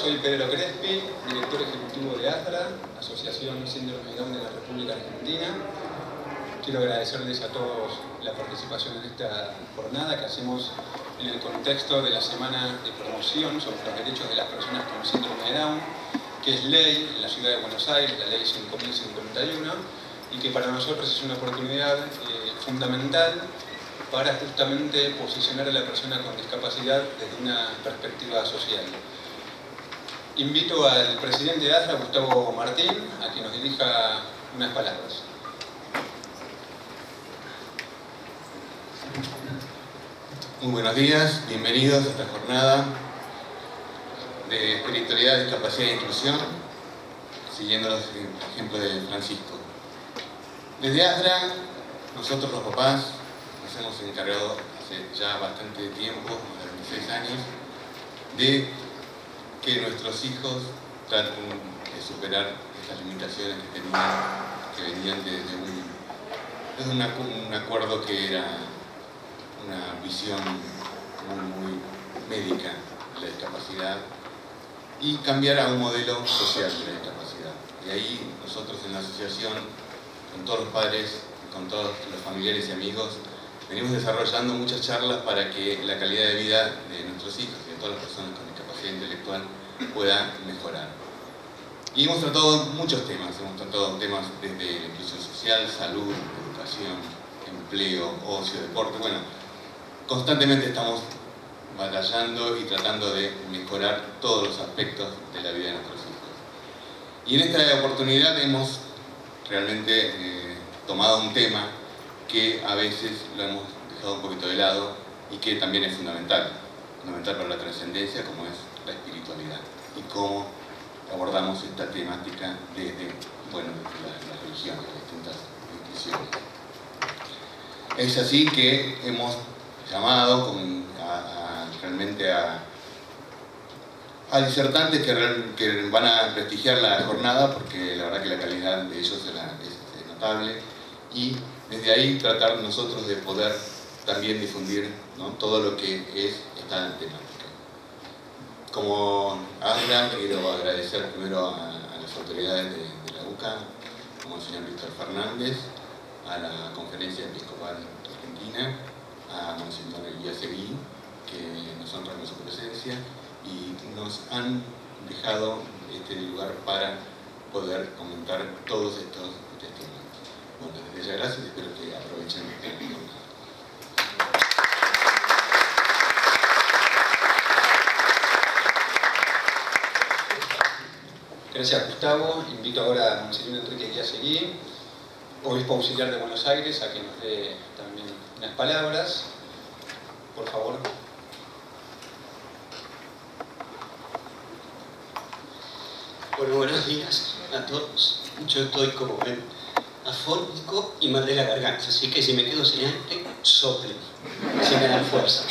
soy Pedro Crespi, director ejecutivo de ASDRA, Asociación Síndrome de Down de la República Argentina. Quiero agradecerles a todos la participación en esta jornada que hacemos en el contexto de la Semana de Promoción sobre los Derechos de las Personas con Síndrome de Down, que es ley en la Ciudad de Buenos Aires, la Ley 5051, y que para nosotros es una oportunidad fundamental para justamente posicionar a la persona con discapacidad desde una perspectiva social. Invito al presidente de ASDRA, Gustavo Martín, a que nos dirija unas palabras. Muy buenos días, bienvenidos a esta jornada de espiritualidad, discapacidad e inclusión, siguiendo los ejemplos de Francisco. Desde ASDRA, nosotros los papás nos hemos encargado hace ya bastante tiempo, más de 26 años, de que nuestros hijos traten de superar estas limitaciones que venían desde un acuerdo que era una visión muy médica de la discapacidad y cambiar a un modelo social de la discapacidad. Y ahí nosotros en la asociación, con todos los padres, con todos los familiares y amigos, venimos desarrollando muchas charlas para que la calidad de vida de nuestros hijos y de todas las personas con discapacidad intelectual pueda mejorar. Y hemos tratado muchos temas, desde la inclusión social, salud, educación, empleo, ocio, deporte. Bueno, constantemente estamos batallando y tratando de mejorar todos los aspectos de la vida de nuestros hijos. Y en esta oportunidad hemos realmente tomado un tema que a veces lo hemos dejado un poquito de lado y que también es fundamental para la trascendencia, como es la espiritualidad y cómo abordamos esta temática desde las religiones, las distintas instituciones. Es así que hemos llamado realmente a disertantes que van a prestigiar la jornada, porque la verdad que la calidad de ellos es notable, y desde ahí tratar nosotros de poder también difundir, ¿no?, todo lo que es esta temática. Como ASDRA, quiero agradecer primero a las autoridades de la UCA, como el señor Víctor Fernández, a la Conferencia Episcopal Argentina, a Monseñor Seguí, que nos honra con su presencia y nos han dejado este lugar para poder comentar todos estos testimonios. Bueno, desde ya gracias y espero que aprovechen esta jornada. Gracias, Gustavo. Invito ahora a Monseñor Enrique Seguí, obispo auxiliar de Buenos Aires, a que nos dé también unas palabras. Por favor. Bueno, buenos días a todos. Yo estoy, como ven, afónico y mal de la garganta, así que si me quedo sin aire, soplen, si me dan fuerza.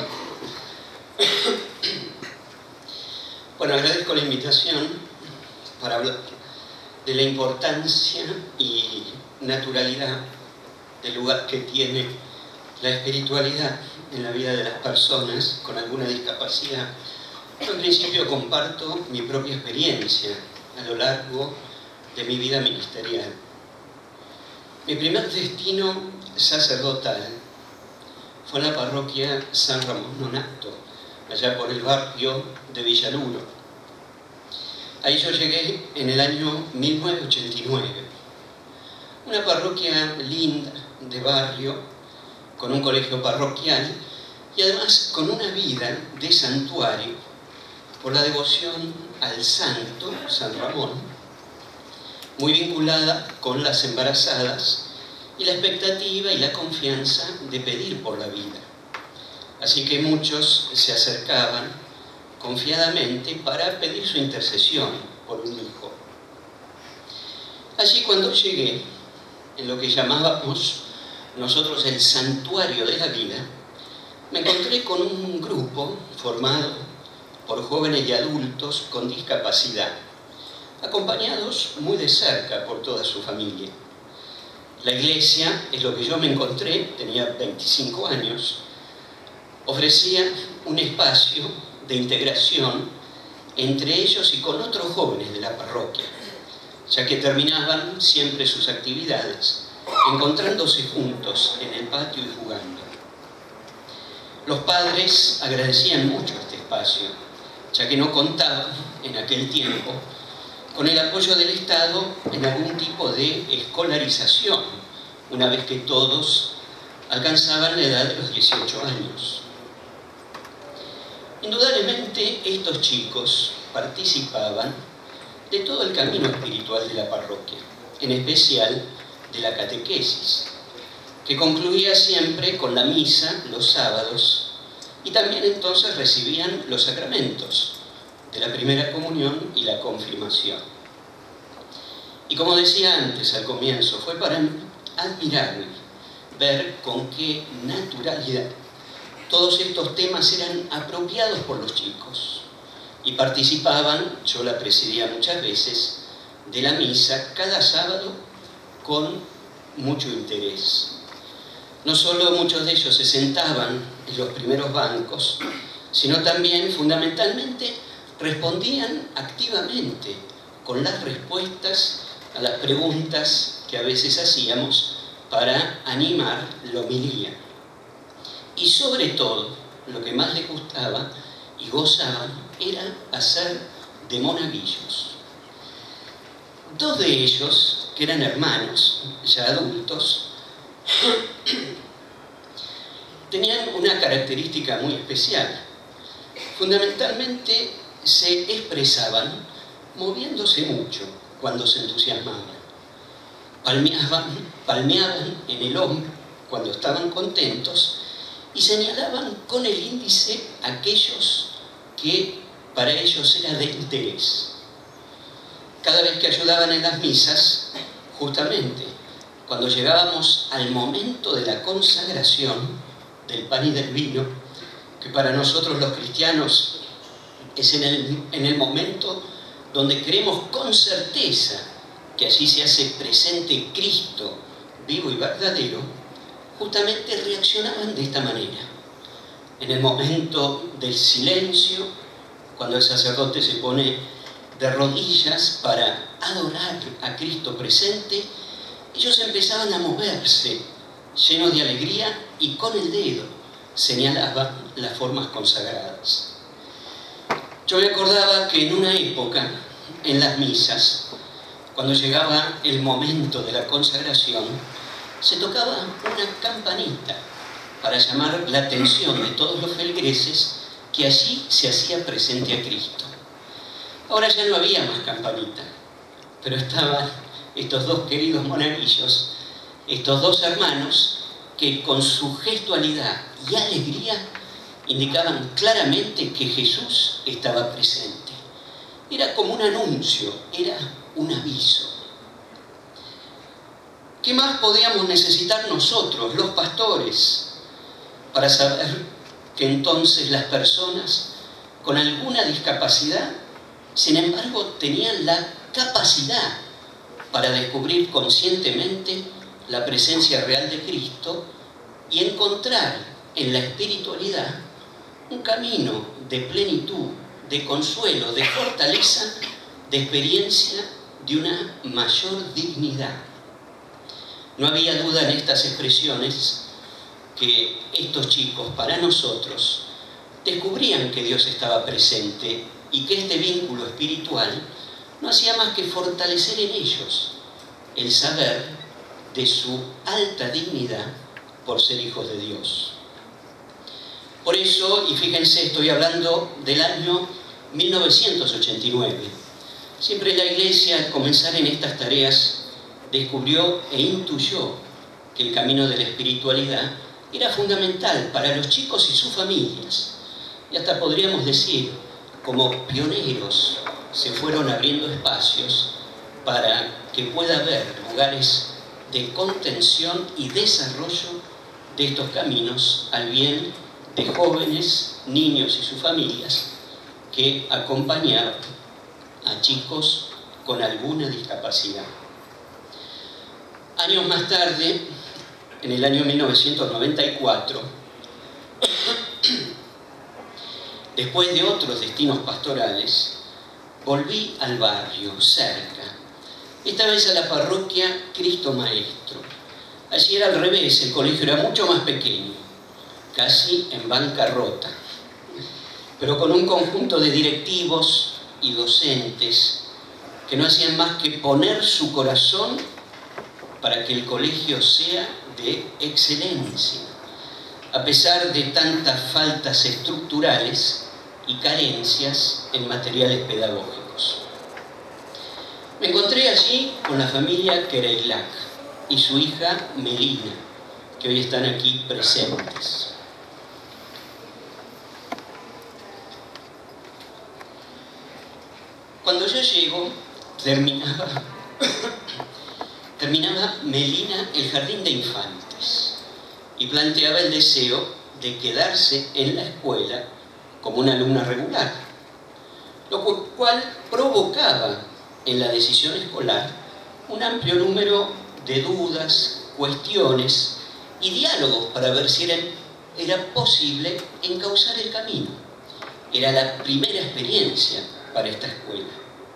Bueno, agradezco la invitación para hablar de la importancia y naturalidad del lugar que tiene la espiritualidad en la vida de las personas con alguna discapacidad. Yo en principio comparto mi propia experiencia a lo largo de mi vida ministerial. Mi primer destino sacerdotal fue en la parroquia San Ramón Nonnato, allá por el barrio de Villaluro. Ahí yo llegué en el año 1989. Una parroquia linda, de barrio, con un colegio parroquial y además con una vida de santuario por la devoción al santo, San Ramón, muy vinculada con las embarazadas y la expectativa y la confianza de pedir por la vida. Así que muchos se acercaban confiadamente para pedir su intercesión por un hijo. Allí, cuando llegué, en lo que llamábamos nosotros el santuario de la vida, me encontré con un grupo formado por jóvenes y adultos con discapacidad, acompañados muy de cerca por toda su familia. La iglesia, es lo que yo me encontré, tenía 25 años, ofrecía un espacio de integración entre ellos y con otros jóvenes de la parroquia, ya que terminaban siempre sus actividades encontrándose juntos en el patio y jugando. Los padres agradecían mucho este espacio, ya que no contaban en aquel tiempo con el apoyo del Estado en algún tipo de escolarización, una vez que todos alcanzaban la edad de los 18 años. Indudablemente estos chicos participaban de todo el camino espiritual de la parroquia, en especial de la catequesis, que concluía siempre con la misa los sábados, y también entonces recibían los sacramentos de la primera comunión y la confirmación. Y como decía antes al comienzo, fue para mí admirable ver con qué naturalidad todos estos temas eran apropiados por los chicos y participaban, yo la presidía muchas veces, de la misa cada sábado con mucho interés. No solo muchos de ellos se sentaban en los primeros bancos, sino también, fundamentalmente, respondían activamente con las respuestas a las preguntas que a veces hacíamos para animar la homilía. Y sobre todo, lo que más les gustaba y gozaban era hacer de monaguillos. Dos de ellos, que eran hermanos, ya adultos, tenían una característica muy especial. Fundamentalmente se expresaban moviéndose mucho cuando se entusiasmaban. Palmeaban en el hombro cuando estaban contentos y señalaban con el índice aquellos que para ellos era de interés. Cada vez que ayudaban en las misas, justamente cuando llegábamos al momento de la consagración del pan y del vino, que para nosotros los cristianos es en el momento donde creemos con certeza que allí se hace presente Cristo vivo y verdadero, justamente reaccionaban de esta manera. En el momento del silencio, cuando el sacerdote se pone de rodillas para adorar a Cristo presente, ellos empezaban a moverse, llenos de alegría, y con el dedo señalaban las formas consagradas. Yo me acordaba que en una época, en las misas, cuando llegaba el momento de la consagración, se tocaba una campanita para llamar la atención de todos los feligreses que allí se hacía presente a Cristo. Ahora ya no había más campanita, pero estaban estos dos queridos monaguillos, estos dos hermanos, que con su gestualidad y alegría indicaban claramente que Jesús estaba presente. Era como un anuncio, era un aviso. ¿Qué más podíamos necesitar nosotros, los pastores, para saber que entonces las personas con alguna discapacidad, sin embargo, tenían la capacidad para descubrir conscientemente la presencia real de Cristo y encontrar en la espiritualidad un camino de plenitud, de consuelo, de fortaleza, de experiencia de una mayor dignidad? No había duda en estas expresiones que estos chicos, para nosotros, descubrían que Dios estaba presente y que este vínculo espiritual no hacía más que fortalecer en ellos el saber de su alta dignidad por ser hijos de Dios. Por eso, y fíjense, estoy hablando del año 1989. Siempre la Iglesia, al comenzar en estas tareas, descubrió e intuyó que el camino de la espiritualidad era fundamental para los chicos y sus familias. Y hasta podríamos decir, como pioneros, se fueron abriendo espacios para que pueda haber lugares de contención y desarrollo de estos caminos al bien de jóvenes, niños y sus familias que acompañaban a chicos con alguna discapacidad. Años más tarde, en el año 1994, después de otros destinos pastorales, volví al barrio, cerca. Esta vez a la parroquia Cristo Maestro. Allí era al revés, el colegio era mucho más pequeño, casi en bancarrota, pero con un conjunto de directivos y docentes que no hacían más que poner su corazón para que el colegio sea de excelencia, a pesar de tantas faltas estructurales y carencias en materiales pedagógicos. Me encontré allí con la familia Kereilac y su hija Melina, que hoy están aquí presentes. Cuando yo llego, terminaba Melina el jardín de infantes y planteaba el deseo de quedarse en la escuela como una alumna regular, lo cual provocaba en la decisión escolar un amplio número de dudas, cuestiones y diálogos para ver si era posible encauzar el camino. Era la primera experiencia para esta escuela.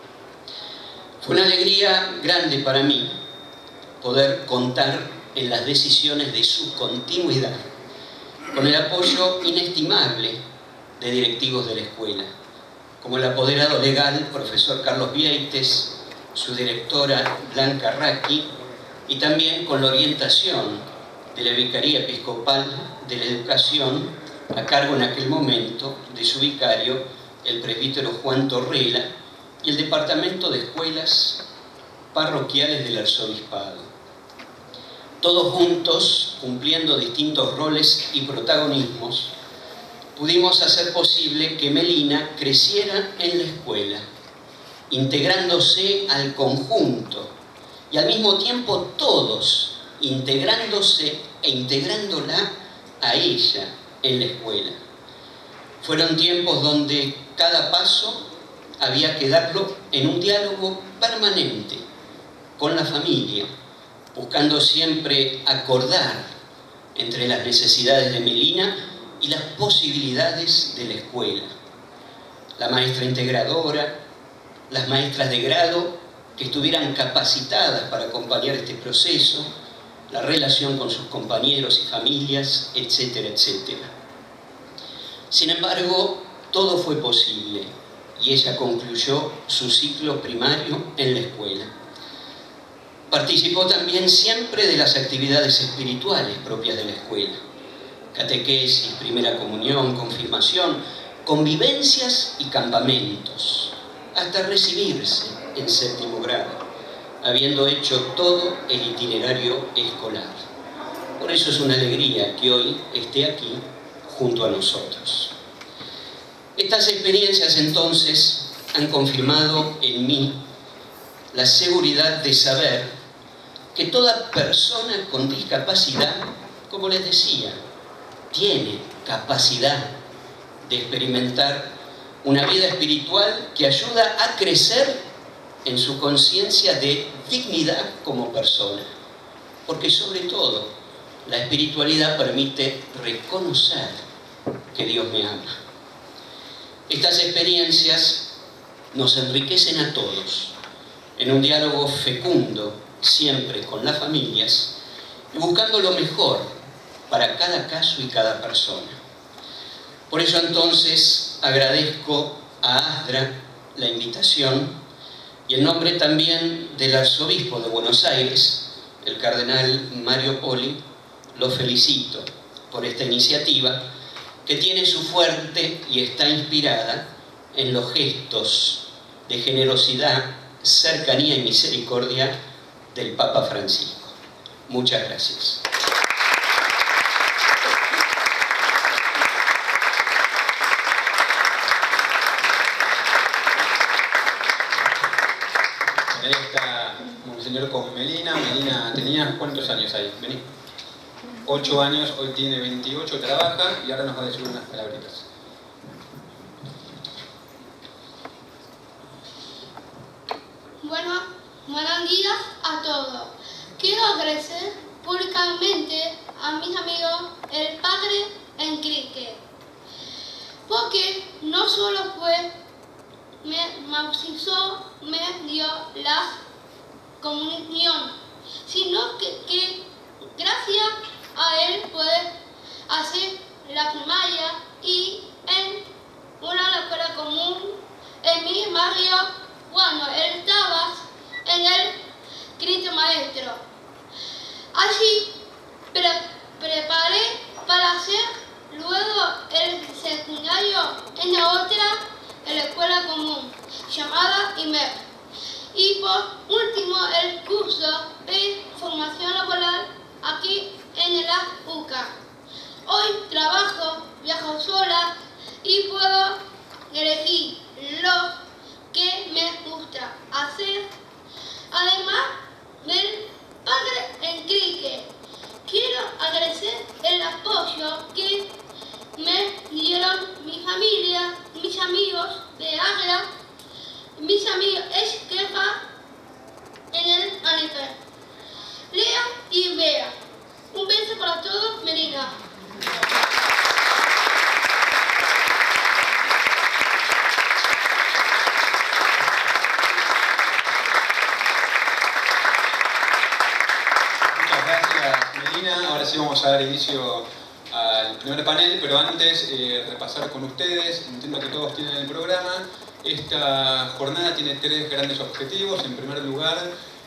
Fue una alegría grande para mí poder contar en las decisiones de su continuidad con el apoyo inestimable de directivos de la escuela, como el apoderado legal, profesor Carlos Vieites, su directora Blanca Raqui, y también con la orientación de la Vicaría Episcopal de la Educación, a cargo en aquel momento de su vicario, el presbítero Juan Torrela, y el Departamento de Escuelas Parroquiales del Arzobispado. Todos juntos, cumpliendo distintos roles y protagonismos, pudimos hacer posible que Melina creciera en la escuela, integrándose al conjunto, y al mismo tiempo todos integrándose e integrándola a ella en la escuela. Fueron tiempos donde cada paso había que darlo en un diálogo permanente con la familia, buscando siempre acordar entre las necesidades de Melina y las posibilidades de la escuela. La maestra integradora, las maestras de grado que estuvieran capacitadas para acompañar este proceso, la relación con sus compañeros y familias, etcétera, etcétera. Sin embargo, todo fue posible y ella concluyó su ciclo primario en la escuela. Participó también siempre de las actividades espirituales propias de la escuela: catequesis, primera comunión, confirmación, convivencias y campamentos, hasta recibirse en 7º grado, habiendo hecho todo el itinerario escolar. Por eso es una alegría que hoy esté aquí junto a nosotros. Estas experiencias entonces han confirmado en mí la seguridad de saber que toda persona con discapacidad, como les decía, tiene capacidad de experimentar una vida espiritual que ayuda a crecer en su conciencia de dignidad como persona. Porque sobre todo, la espiritualidad permite reconocer que Dios me ama. Estas experiencias nos enriquecen a todos en un diálogo fecundo, siempre con las familias, y buscando lo mejor para cada caso y cada persona. Por eso entonces agradezco a ASDRA la invitación, y en nombre también del arzobispo de Buenos Aires, el cardenal Mario Poli, lo felicito por esta iniciativa que tiene su fuerte y está inspirada en los gestos de generosidad, cercanía y misericordia del Papa Francisco. Muchas gracias. Ahí está Monseñor con Melina. Melina tenía ¿cuántos años ahí? Vení. 8 años, hoy tiene 28, trabaja y ahora nos va a decir unas palabritas. Bueno, buenos días a todos. Quiero agradecer públicamente a mis amigos el Padre Enrique, porque no solo fue me bautizó, me dio la comunión, sino que gracias a él pude hacer la primaria y en una escuela común en mi barrio cuando él estaba en el quinto maestro. Allí preparé para hacer luego el secundario en la otra escuela común llamada IMEP y por último el curso de formación laboral aquí en la UCA. Hoy trabajo, viajo sola y puedo elegir lo que me gusta hacer. Además del padre Enrique, quiero agradecer el apoyo que me dieron mi familia, mis amigos de Águila, mis amigos ex jefa en el ANIPE. Lea y vea. Un beso para todos, Melina. Muchas gracias, Melina. Ahora sí vamos a dar inicio al primer panel, pero antes repasar con ustedes, entiendo que todos tienen el programa. Esta jornada tiene tres grandes objetivos. En primer lugar,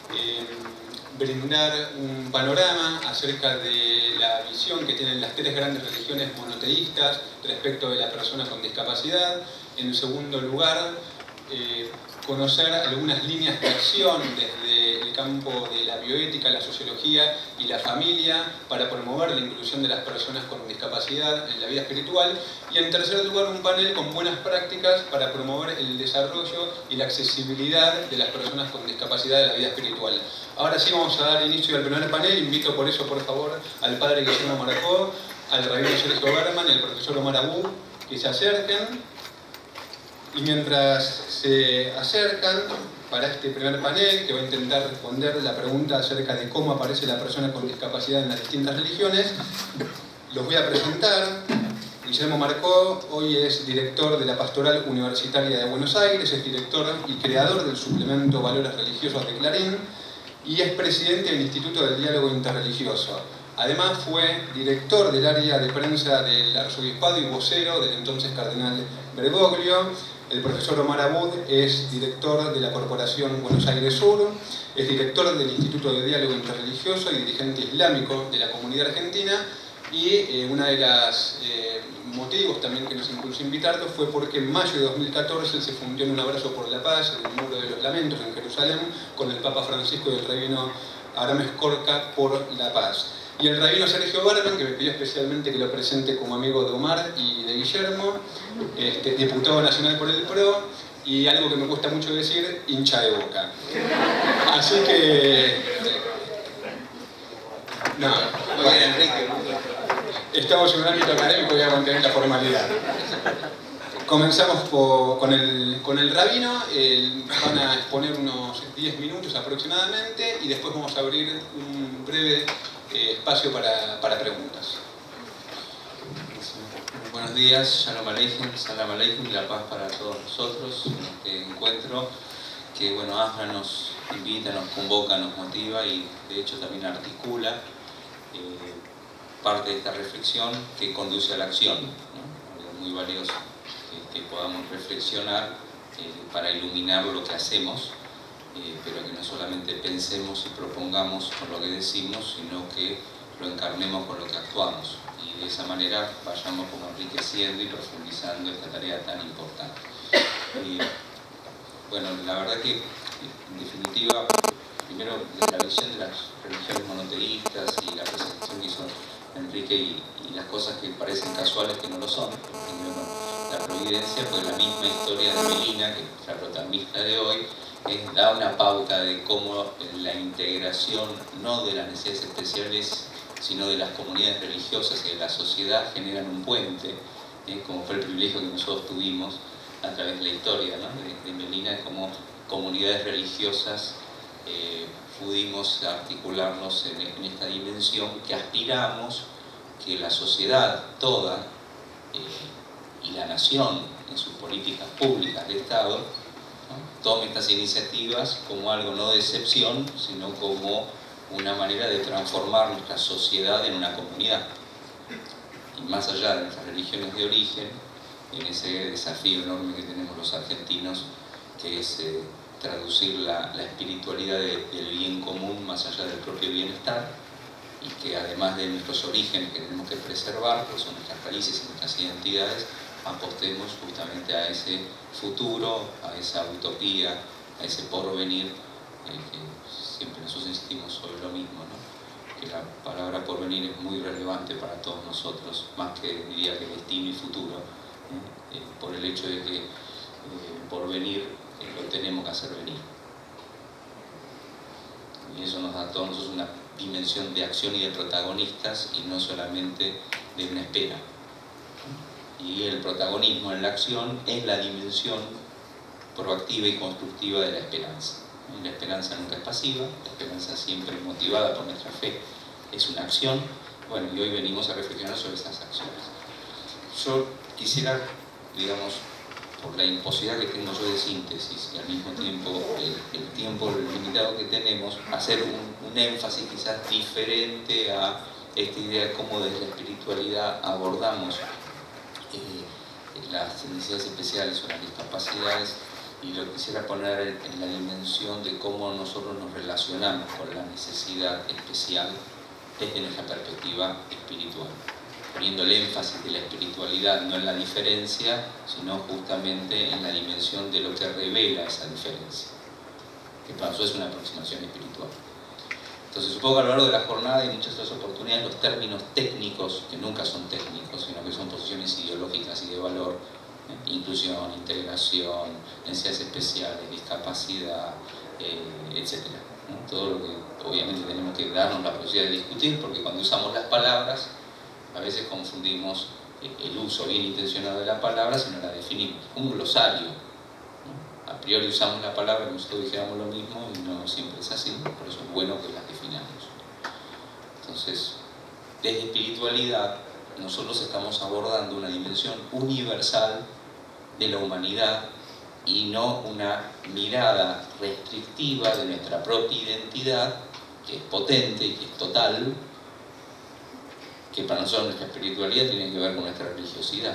brindar un panorama acerca de la visión que tienen las tres grandes religiones monoteístas respecto de la persona con discapacidad. En segundo lugar, conocer algunas líneas de acción desde el campo de la bioética, la sociología y la familia para promover la inclusión de las personas con discapacidad en la vida espiritual. Y en tercer lugar, un panel con buenas prácticas para promover el desarrollo y la accesibilidad de las personas con discapacidad en la vida espiritual. Ahora sí vamos a dar inicio al primer panel. Invito por eso, por favor, al padre Guillermo Marcó, al rabino Sergio Berman y al profesor Omar Abou que se acerquen. Y mientras se acercan para este primer panel, que va a intentar responder la pregunta acerca de cómo aparece la persona con discapacidad en las distintas religiones, los voy a presentar. Guillermo Marcó hoy es director de la Pastoral Universitaria de Buenos Aires, es director y creador del suplemento Valores Religiosos de Clarín y es presidente del Instituto del Diálogo Interreligioso. Además fue director del área de prensa del arzobispado y vocero del entonces cardenal Bergoglio. El profesor Omar Abou es director de la Corporación Buenos Aires Sur, es director del Instituto de Diálogo Interreligioso y dirigente islámico de la Comunidad Argentina. Y uno de los motivos también que nos impulsó a invitarlo fue porque en mayo de 2014 se fundió en un abrazo por la paz en el Muro de los Lamentos en Jerusalén con el Papa Francisco y el rabino Abraham Escorca por la paz. Y el rabino Sergio Berman, que me pidió especialmente que lo presente como amigo de Omar y de Guillermo, diputado nacional por el PRO, y algo que me cuesta mucho decir, hincha de Boca. Así que... No, muy bien, Enrique. Estamos en un ámbito académico y voy a mantener la formalidad. Comenzamos con el rabino, van a exponer unos 10 minutos aproximadamente y después vamos a abrir un breve espacio para preguntas. Buenos días, Shalom Aleichem, Salam Aleichem y la paz para todos nosotros en este encuentro que, bueno, AFRA nos invita, nos convoca, nos motiva y de hecho también articula parte de esta reflexión que conduce a la acción, ¿no? Es muy valioso que podamos reflexionar para iluminar lo que hacemos, pero que no solamente pensemos y propongamos con lo que decimos, sino que lo encarnemos con lo que actuamos y de esa manera vayamos como enriqueciendo y profundizando esta tarea tan importante. Bueno, la verdad que en definitiva, primero la visión de las religiones monoteístas y la presentación que hizo Enrique y las cosas que parecen casuales que no lo son. La providencia, pues la misma historia de Melina, que es la protagonista de hoy, da una pauta de cómo la integración no de las necesidades especiales, sino de las comunidades religiosas y de la sociedad generan un puente, como fue el privilegio que nosotros tuvimos a través de la historia, ¿no? de Melina, como comunidades religiosas pudimos articularnos en esta dimensión que aspiramos que la sociedad toda y la nación en sus políticas públicas de Estado ¿no? Tome estas iniciativas como algo no de excepción, sino como una manera de transformar nuestra sociedad en una comunidad. Y más allá de nuestras religiones de origen, en ese desafío enorme que tenemos los argentinos, que es traducir la espiritualidad del bien común más allá del propio bienestar, y que además de nuestros orígenes que tenemos que preservar, pues son nuestras raíces y nuestras identidades, apostemos justamente a ese futuro, a esa utopía, a ese porvenir, que siempre nosotros insistimos sobre lo mismo, ¿no? Que la palabra porvenir es muy relevante para todos nosotros, más que diría que destino y futuro, por el hecho de que porvenir lo tenemos que hacer venir. Y eso nos da a todos nosotros una dimensión de acción y de protagonistas, y no solamente de una espera. Y el protagonismo en la acción es la dimensión proactiva y constructiva de la esperanza. La esperanza nunca es pasiva, la esperanza siempre es motivada por nuestra fe, es una acción. Bueno, y hoy venimos a reflexionar sobre esas acciones. Yo quisiera, digamos, por la imposibilidad que tengo yo de síntesis y al mismo tiempo el tiempo limitado que tenemos, hacer un énfasis quizás diferente a esta idea de cómo desde la espiritualidad abordamos las necesidades especiales o las discapacidades, y lo quisiera poner en la dimensión de cómo nosotros nos relacionamos con la necesidad especial desde nuestra perspectiva espiritual, poniendo el énfasis de la espiritualidad no en la diferencia, sino justamente en la dimensión de lo que revela esa diferencia, que para nosotros es una aproximación espiritual. Entonces, supongo que a lo largo de la jornada y muchas otras oportunidades, los términos técnicos, que nunca son técnicos, sino que son posiciones ideológicas y de valor, inclusión, integración, necesidades especiales, discapacidad, etc. ¿no? Todo lo que obviamente tenemos que darnos la posibilidad de discutir, porque cuando usamos las palabras, a veces confundimos el uso bien intencionado de la palabra si no la definimos. Un glosario, ¿no? A priori usamos la palabra como si todos dijéramos lo mismo, y no siempre es así, por eso es bueno que las definamos. Entonces, desde espiritualidad, nosotros estamos abordando una dimensión universal de la humanidad y no una mirada restrictiva de nuestra propia identidad, que es potente y que es total, que para nosotros nuestra espiritualidad tiene que ver con nuestra religiosidad.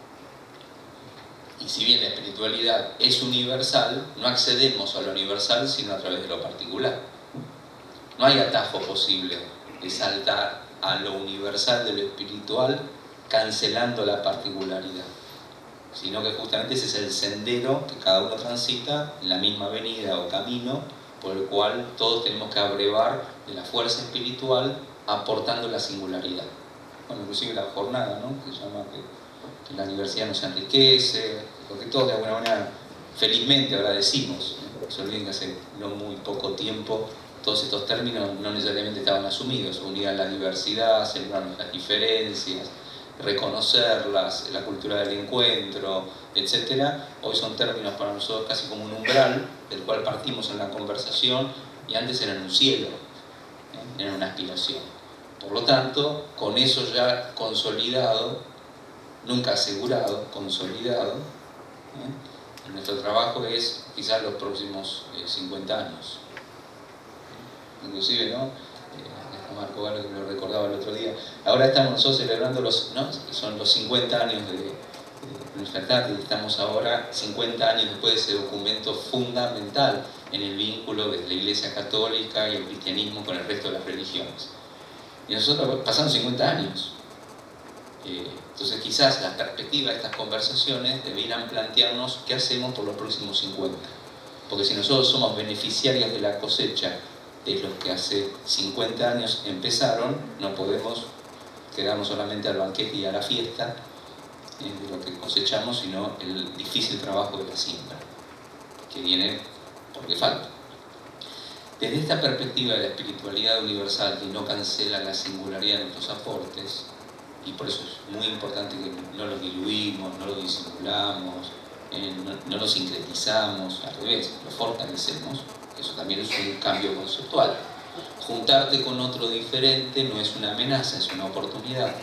Y si bien la espiritualidad es universal, no accedemos a lo universal sino a través de lo particular. No hay atajo posible de saltar a lo universal de lo espiritual cancelando la particularidad, sino que justamente ese es el sendero que cada uno transita en la misma avenida o camino por el cual todos tenemos que abrevar de la fuerza espiritual aportando la singularidad. Bueno, inclusive la jornada, ¿no? Que se llama que la universidad nos enriquece, porque todos de alguna manera felizmente ahora decimos, no se olviden que hace no muy poco tiempo todos estos términos no necesariamente estaban asumidos: unidad en la diversidad, celebrar nuestras diferencias, reconocerlas, la cultura del encuentro, etc. Hoy son términos para nosotros casi como un umbral del cual partimos en la conversación, y antes eran un cielo, eran una aspiración. Por lo tanto, con eso ya consolidado, nunca asegurado, consolidado, nuestro trabajo es quizás los próximos 50 años. Inclusive, ¿no? Marco Galo, que me lo recordaba el otro día, ahora estamos nosotros celebrando son los 50 años de nuestra tarde, y estamos ahora 50 años después de ese documento fundamental en el vínculo de la Iglesia Católica y el cristianismo con el resto de las religiones. Y nosotros pasamos 50 años. Entonces quizás la perspectiva de estas conversaciones debieran plantearnos qué hacemos por los próximos 50. Porque si nosotros somos beneficiarios de la cosecha de los que hace 50 años empezaron, no podemos quedarnos solamente al banquete y a la fiesta de lo que cosechamos, sino el difícil trabajo de la siembra, que viene porque falta. Desde esta perspectiva de la espiritualidad universal, que no cancela la singularidad de nuestros aportes, y por eso es muy importante que no los diluimos, no los disimulamos, no los sincretizamos, al revés, los fortalecemos. Eso también es un cambio conceptual. Juntarte con otro diferente no es una amenaza, es una oportunidad.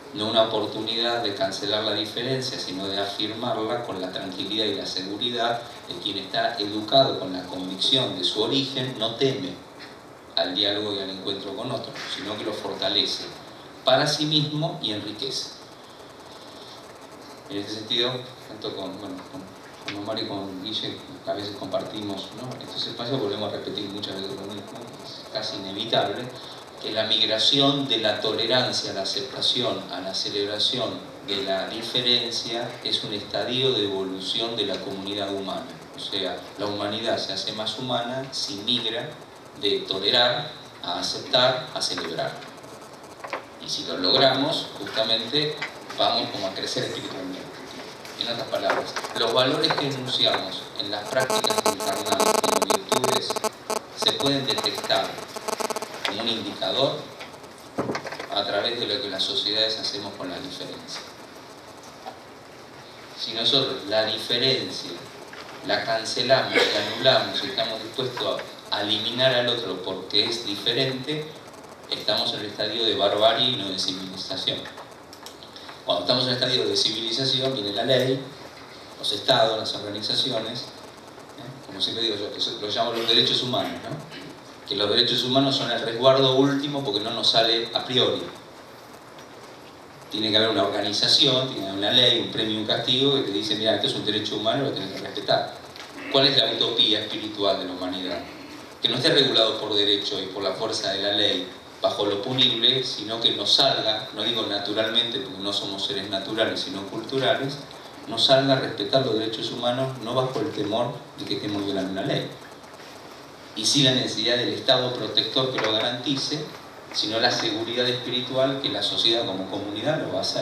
no una oportunidad de cancelar la diferencia, sino de afirmarla con la tranquilidad y la seguridad de quien está educado con la convicción de su origen, no teme al diálogo y al encuentro con otros, sino que lo fortalece para sí mismo y enriquece. En este sentido, tanto con Omar y con Guille, a veces compartimos, ¿no?, estos espacios, volvemos a repetir muchas veces lo mismo, es casi inevitable, que la migración de la tolerancia a la aceptación, a la celebración de la diferencia, es un estadio de evolución de la comunidad humana. O sea, la humanidad se hace más humana si migra de tolerar a aceptar a celebrar. Y si lo logramos, justamente vamos como a crecer espiritualmente. En otras palabras, los valores que enunciamos en las prácticas encarnadas y en virtudes se pueden detectar como un indicador a través de lo que las sociedades hacemos con la diferencia. Si nosotros la diferencia la cancelamos, la anulamos y estamos dispuestos a eliminar al otro porque es diferente, estamos en el estadio de barbarie y no de civilización. Cuando estamos en el estadio de civilización, viene la ley, los estados, las organizaciones, como siempre digo yo, que eso lo llamo los derechos humanos, ¿no? Que los derechos humanos son el resguardo último porque no nos sale a priori. Tiene que haber una organización, tiene que haber una ley, un premio y un castigo que te dice, mira, esto es un derecho humano, lo tenés que respetar. ¿Cuál es la utopía espiritual de la humanidad? Que no esté regulado por derecho y por la fuerza de la ley, bajo lo punible, sino que nos salga, no digo naturalmente porque no somos seres naturales sino culturales, nos salga a respetar los derechos humanos no bajo el temor de que estemos violando una ley, y sí la necesidad del Estado protector que lo garantice, sino la seguridad espiritual que la sociedad como comunidad lo va a hacer.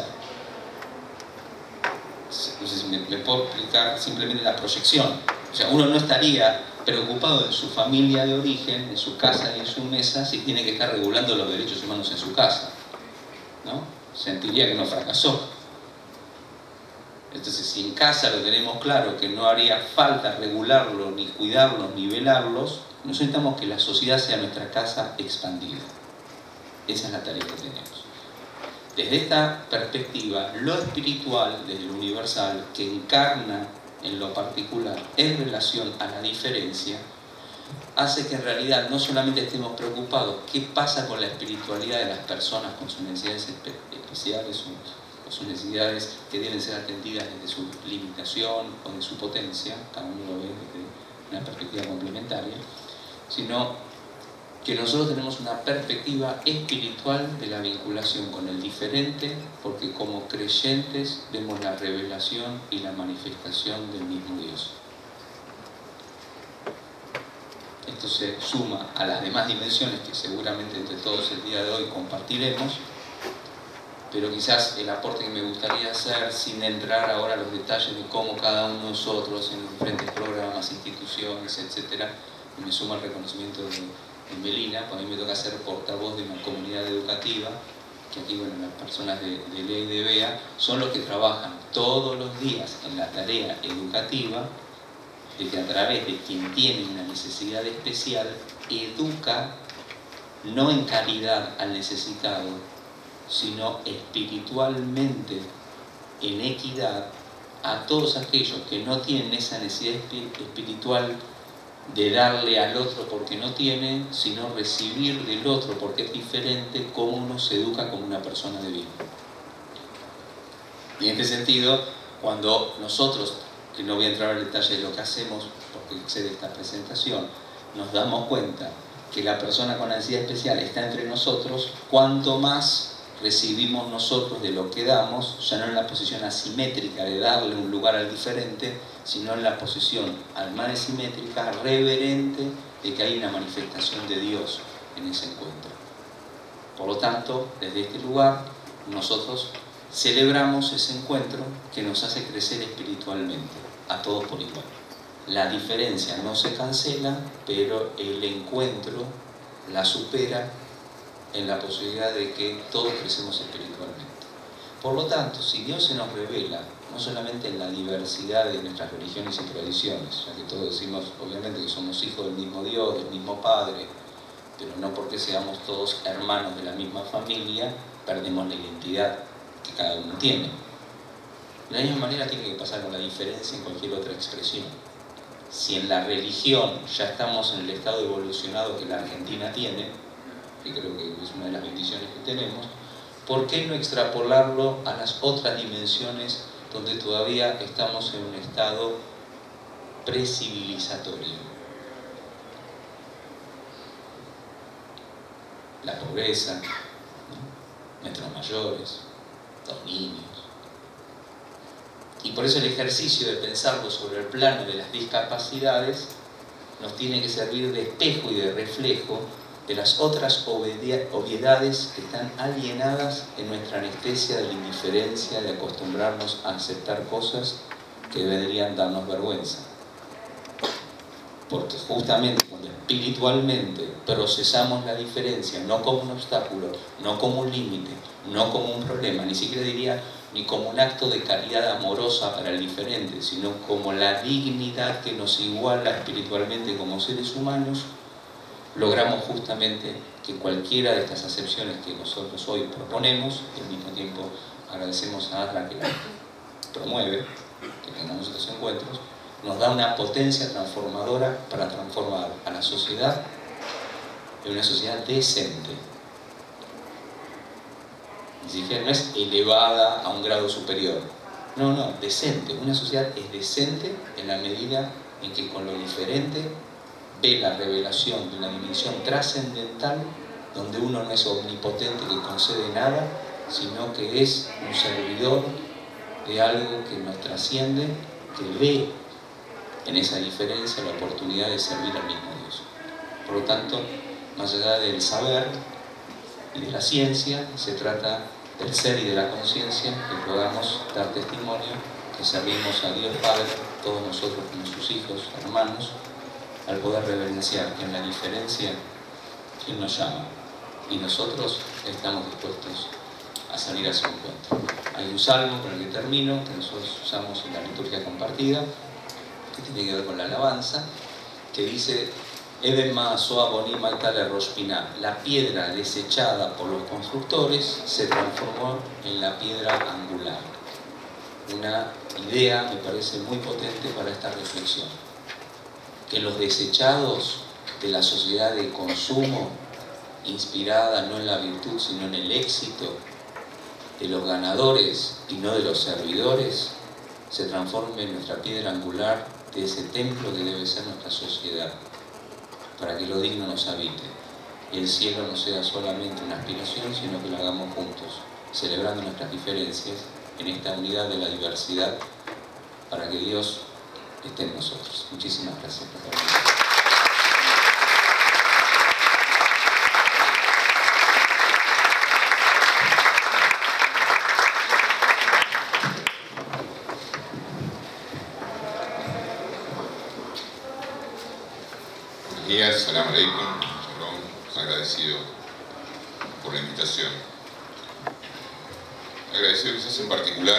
No sé si me puedo explicar simplemente la proyección. O sea, uno no estaría preocupado en su familia de origen, en su casa y en su mesa, si tiene que estar regulando los derechos humanos en su casa, ¿no? Sentiría que no fracasó. Entonces, si en casa lo tenemos claro que no haría falta regularlos, ni cuidarlos, ni velarlos, necesitamos que la sociedad sea nuestra casa expandida. Esa es la tarea que tenemos. Desde esta perspectiva, lo espiritual, desde lo universal, que encarna en lo particular en relación a la diferencia, hace que en realidad no solamente estemos preocupados qué pasa con la espiritualidad de las personas con sus necesidades especiales o sus necesidades que deben ser atendidas desde su limitación o de su potencia, cada uno lo ve desde una perspectiva complementaria, sino que nosotros tenemos una perspectiva espiritual de la vinculación con el diferente, porque como creyentes vemos la revelación y la manifestación del mismo Dios. Esto se suma a las demás dimensiones que seguramente entre todos el día de hoy compartiremos, pero quizás el aporte que me gustaría hacer, sin entrar ahora a los detalles de cómo cada uno de nosotros en los diferentes programas, instituciones, etc., me suma el reconocimiento de Melina, pues a mí me toca ser portavoz de una comunidad educativa, que aquí, bueno, las personas de Ley de BEA son los que trabajan todos los días en la tarea educativa, de que a través de quien tiene una necesidad especial, educa no en calidad al necesitado, sino espiritualmente, en equidad, a todos aquellos que no tienen esa necesidad espiritual de darle al otro porque no tiene, sino recibir del otro porque es diferente, cómo uno se educa como una persona de bien. Y en este sentido, cuando nosotros, que no voy a entrar en detalle de lo que hacemos porque excede esta presentación, nos damos cuenta que la persona con necesidad especial está entre nosotros, cuanto más recibimos nosotros de lo que damos, ya no en la posición asimétrica de darle un lugar al diferente, sino en la posición además de simétrica, reverente, de que hay una manifestación de Dios en ese encuentro. Por lo tanto, desde este lugar, nosotros celebramos ese encuentro que nos hace crecer espiritualmente, a todos por igual. La diferencia no se cancela, pero el encuentro la supera en la posibilidad de que todos crecemos espiritualmente. Por lo tanto, si Dios se nos revela, no solamente en la diversidad de nuestras religiones y tradiciones, ya que todos decimos obviamente que somos hijos del mismo Dios, del mismo Padre, pero no porque seamos todos hermanos de la misma familia, perdemos la identidad que cada uno tiene. De la misma manera tiene que pasar con la diferencia en cualquier otra expresión. Si en la religión ya estamos en el estado evolucionado que la Argentina tiene, que creo que es una de las bendiciones que tenemos, ¿por qué no extrapolarlo a las otras dimensiones donde todavía estamos en un estado precivilizatorio? La pobreza, ¿no? Nuestros mayores, los niños. Y por eso el ejercicio de pensarlo sobre el plano de las discapacidades nos tiene que servir de espejo y de reflejo de las otras obviedades que están alienadas en nuestra anestesia de la indiferencia, de acostumbrarnos a aceptar cosas que deberían darnos vergüenza. Porque justamente cuando espiritualmente procesamos la diferencia, no como un obstáculo, no como un límite, no como un problema, ni siquiera diría ni como un acto de caridad amorosa para el diferente, sino como la dignidad que nos iguala espiritualmente como seres humanos, logramos justamente que cualquiera de estas acepciones que nosotros hoy proponemos, y al mismo tiempo agradecemos a Atlas que la promueve, que tengamos estos encuentros, nos da una potencia transformadora para transformar a la sociedad en una sociedad decente. Ni siquiera no es elevada a un grado superior. No, decente. Una sociedad es decente en la medida en que con lo diferente ve la revelación de una dimensión trascendental donde uno no es omnipotente que concede nada, sino que es un servidor de algo que nos trasciende, que ve en esa diferencia la oportunidad de servir al mismo Dios. Por lo tanto, más allá del saber y de la ciencia, se trata del ser y de la conciencia, que podamos dar testimonio, que servimos a Dios Padre, todos nosotros como sus hijos, hermanos, al poder reverenciar que en la diferencia Él nos llama y nosotros estamos dispuestos a salir a su encuentro. Hay un salmo con el que termino, que nosotros usamos en la liturgia compartida, que tiene que ver con la alabanza, que dice: Edema soa bonima tale rospina. La piedra desechada por los constructores se transformó en la piedra angular. Una idea me parece muy potente para esta reflexión. Que los desechados de la sociedad de consumo, inspirada no en la virtud sino en el éxito, de los ganadores y no de los servidores, se transforme en nuestra piedra angular de ese templo que debe ser nuestra sociedad, para que lo digno nos habite y el cielo no sea solamente una aspiración, sino que lo hagamos juntos, celebrando nuestras diferencias en esta unidad de la diversidad, para que Dios esté en nosotros. Muchísimas gracias por venir. Buenos días, salam aleikum, shalom, agradecido por la invitación. Agradecido quizás en particular,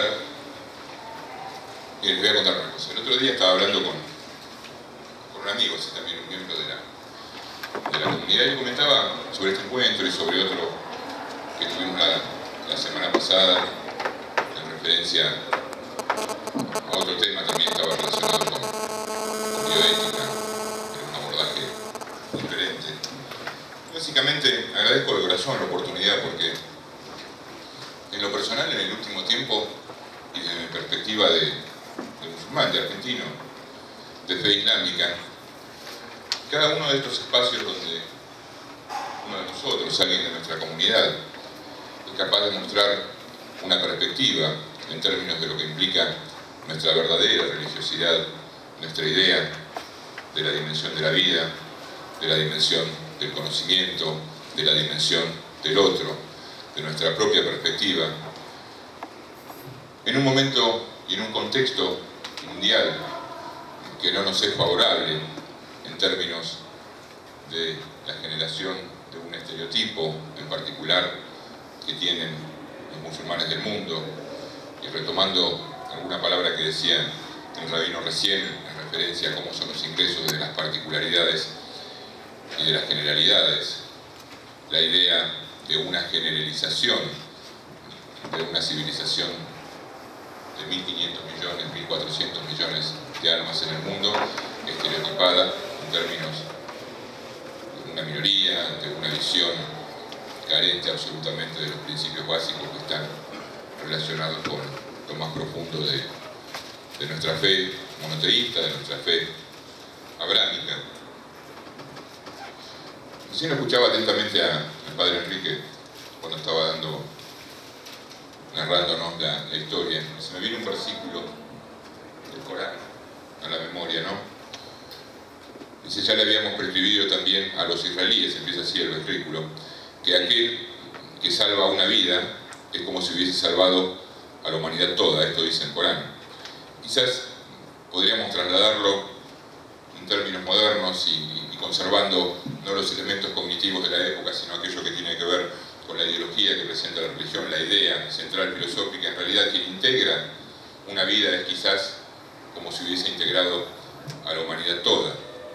y les voy a contar una cosa. El otro día estaba hablando con un amigo, así también un miembro de la comunidad, y comentaba sobre este encuentro y sobre otro que tuvimos la semana pasada, en referencia a otro tema también estaba relacionado con bioética, en un abordaje diferente. Básicamente agradezco de corazón la oportunidad porque en lo personal en el último tiempo y desde mi perspectiva de musulmán, de argentino, de fe islámica, cada uno de estos espacios donde uno de nosotros, alguien de nuestra comunidad, es capaz de mostrar una perspectiva en términos de lo que implica nuestra verdadera religiosidad, nuestra idea de la dimensión de la vida, de la dimensión del conocimiento, de la dimensión del otro, de nuestra propia perspectiva, en un momento y en un contexto mundial que no nos es favorable en términos de la generación de un estereotipo en particular que tienen los musulmanes del mundo, y retomando alguna palabra que decía el rabino recién en referencia a cómo son los ingresos de las particularidades y de las generalidades, la idea de una generalización de una civilización de 1.500 millones, 1.400 millones de almas en el mundo, estereotipada en términos de una minoría, de una visión carente absolutamente de los principios básicos que están relacionados con lo más profundo de nuestra fe monoteísta, de nuestra fe abrámica. Recién escuchaba atentamente al padre Enrique cuando estaba narrándonos la historia. Se me vino un versículo del Corán a la memoria, ¿no? Dice: ya le habíamos prescribido también a los israelíes, empieza así el versículo, que aquel que salva una vida es como si hubiese salvado a la humanidad toda. Esto dice el Corán. Quizás podríamos trasladarlo en términos modernos y conservando no los elementos cognitivos de la época, sino aquello que tiene que ver con la ideología que presenta la religión, la idea central filosófica. En realidad, quien integra una vida es quizás como si hubiese integrado a la humanidad toda.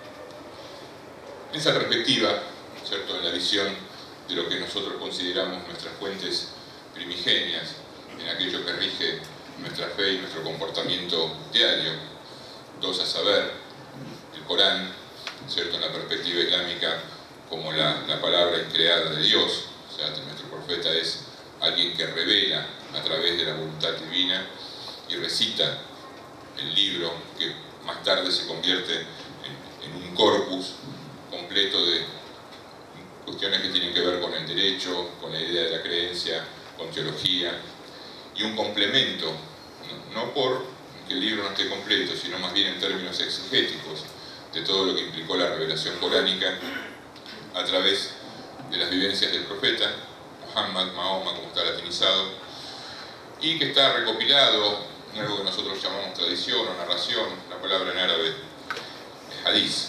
En esa perspectiva, ¿cierto?, en la visión de lo que nosotros consideramos nuestras fuentes primigenias, en aquello que rige nuestra fe y nuestro comportamiento diario, dos a saber, el Corán, ¿cierto?, en la perspectiva islámica como la palabra increada de Dios. O sea, nuestro profeta es alguien que revela a través de la voluntad divina y recita el libro que más tarde se convierte en un corpus completo de cuestiones que tienen que ver con el derecho, con la idea de la creencia, con teología, y un complemento, no por que el libro no esté completo, sino más bien en términos exegéticos de todo lo que implicó la revelación coránica a través de las vivencias del profeta Muhammad, Mahoma, como está latinizado, y que está recopilado en algo que nosotros llamamos tradición o narración, la palabra en árabe es hadith.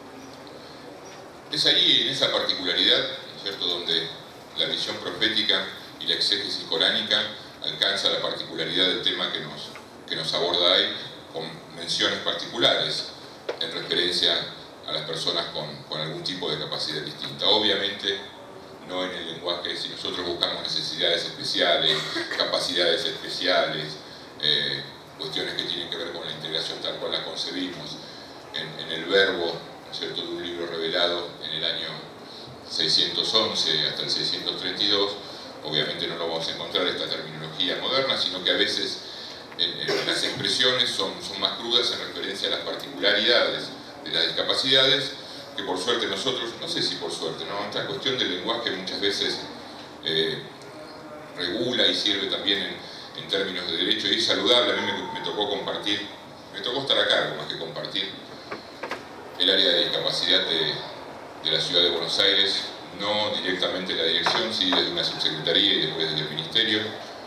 Es ahí, en esa particularidad, ¿cierto?, donde la visión profética y la exégesis coránica alcanza la particularidad del tema que nos aborda ahí, con menciones particulares en referencia a las personas con algún tipo de capacidad distinta. Obviamente, no en el lenguaje, si nosotros buscamos necesidades especiales, capacidades especiales, cuestiones que tienen que ver con la integración tal cual la concebimos, en el verbo, ¿cierto?, de un libro revelado en el año 611 hasta el 632, obviamente no lo vamos a encontrar esta terminología moderna, sino que a veces las expresiones son más crudas en referencia a las particularidades de las discapacidades, que por suerte nosotros, no sé si por suerte, ¿no?, esta cuestión del lenguaje muchas veces regula y sirve también en términos de derecho, y es saludable. A mí me tocó compartir, me tocó estar a cargo más que compartir el área de discapacidad de la ciudad de Buenos Aires, no directamente la dirección, sí desde una subsecretaría y después desde el ministerio.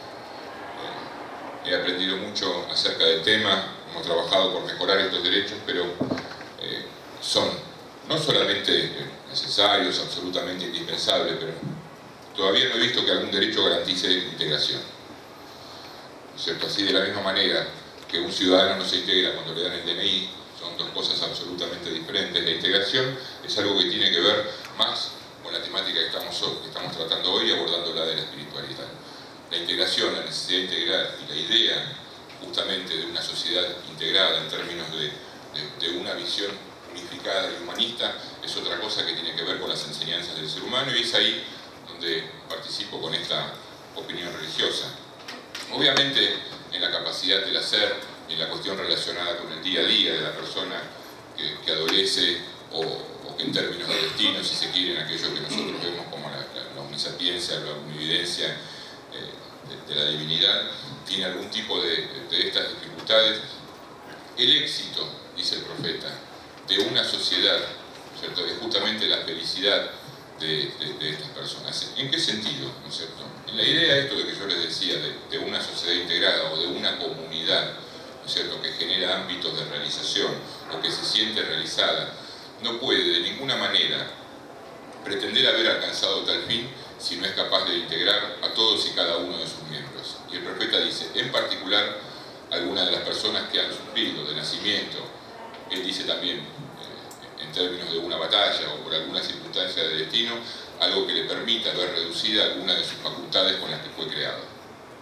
He aprendido mucho acerca del tema, hemos trabajado por mejorar estos derechos, pero son no solamente necesarios, absolutamente indispensables, pero todavía no he visto que algún derecho garantice integración, ¿cierto? Así, de la misma manera que un ciudadano no se integra cuando le dan el DNI, son dos cosas absolutamente diferentes. La integración es algo que tiene que ver más con la temática que estamos tratando hoy, abordando la de la espiritualidad. La integración, la necesidad de integrar y la idea justamente de una sociedad integrada en términos de una visión unificada y humanista es otra cosa que tiene que ver con las enseñanzas del ser humano, y es ahí donde participo con esta opinión religiosa. Obviamente en la capacidad del hacer, en la cuestión relacionada con el día a día de la persona que adolece, o que en términos de destino, si se quiere, en aquello que nosotros vemos como la omnisapiencia, la omnividencia de la divinidad, tiene algún tipo de estas dificultades. El éxito, dice el profeta, de una sociedad, ¿cierto?, es justamente la felicidad de estas personas. ¿En qué sentido? ¿No es cierto? En la idea esto de que yo les decía, de una sociedad integrada o de una comunidad, ¿no es cierto?, que genera ámbitos de realización o que se siente realizada, no puede de ninguna manera pretender haber alcanzado tal fin si no es capaz de integrar a todos y cada uno de sus miembros. Y el profeta dice, en particular, algunas de las personas que han sufrido de nacimiento, él dice también, en términos de una batalla o por alguna circunstancia de destino, algo que le permita ver reducida alguna de sus facultades con las que fue creado.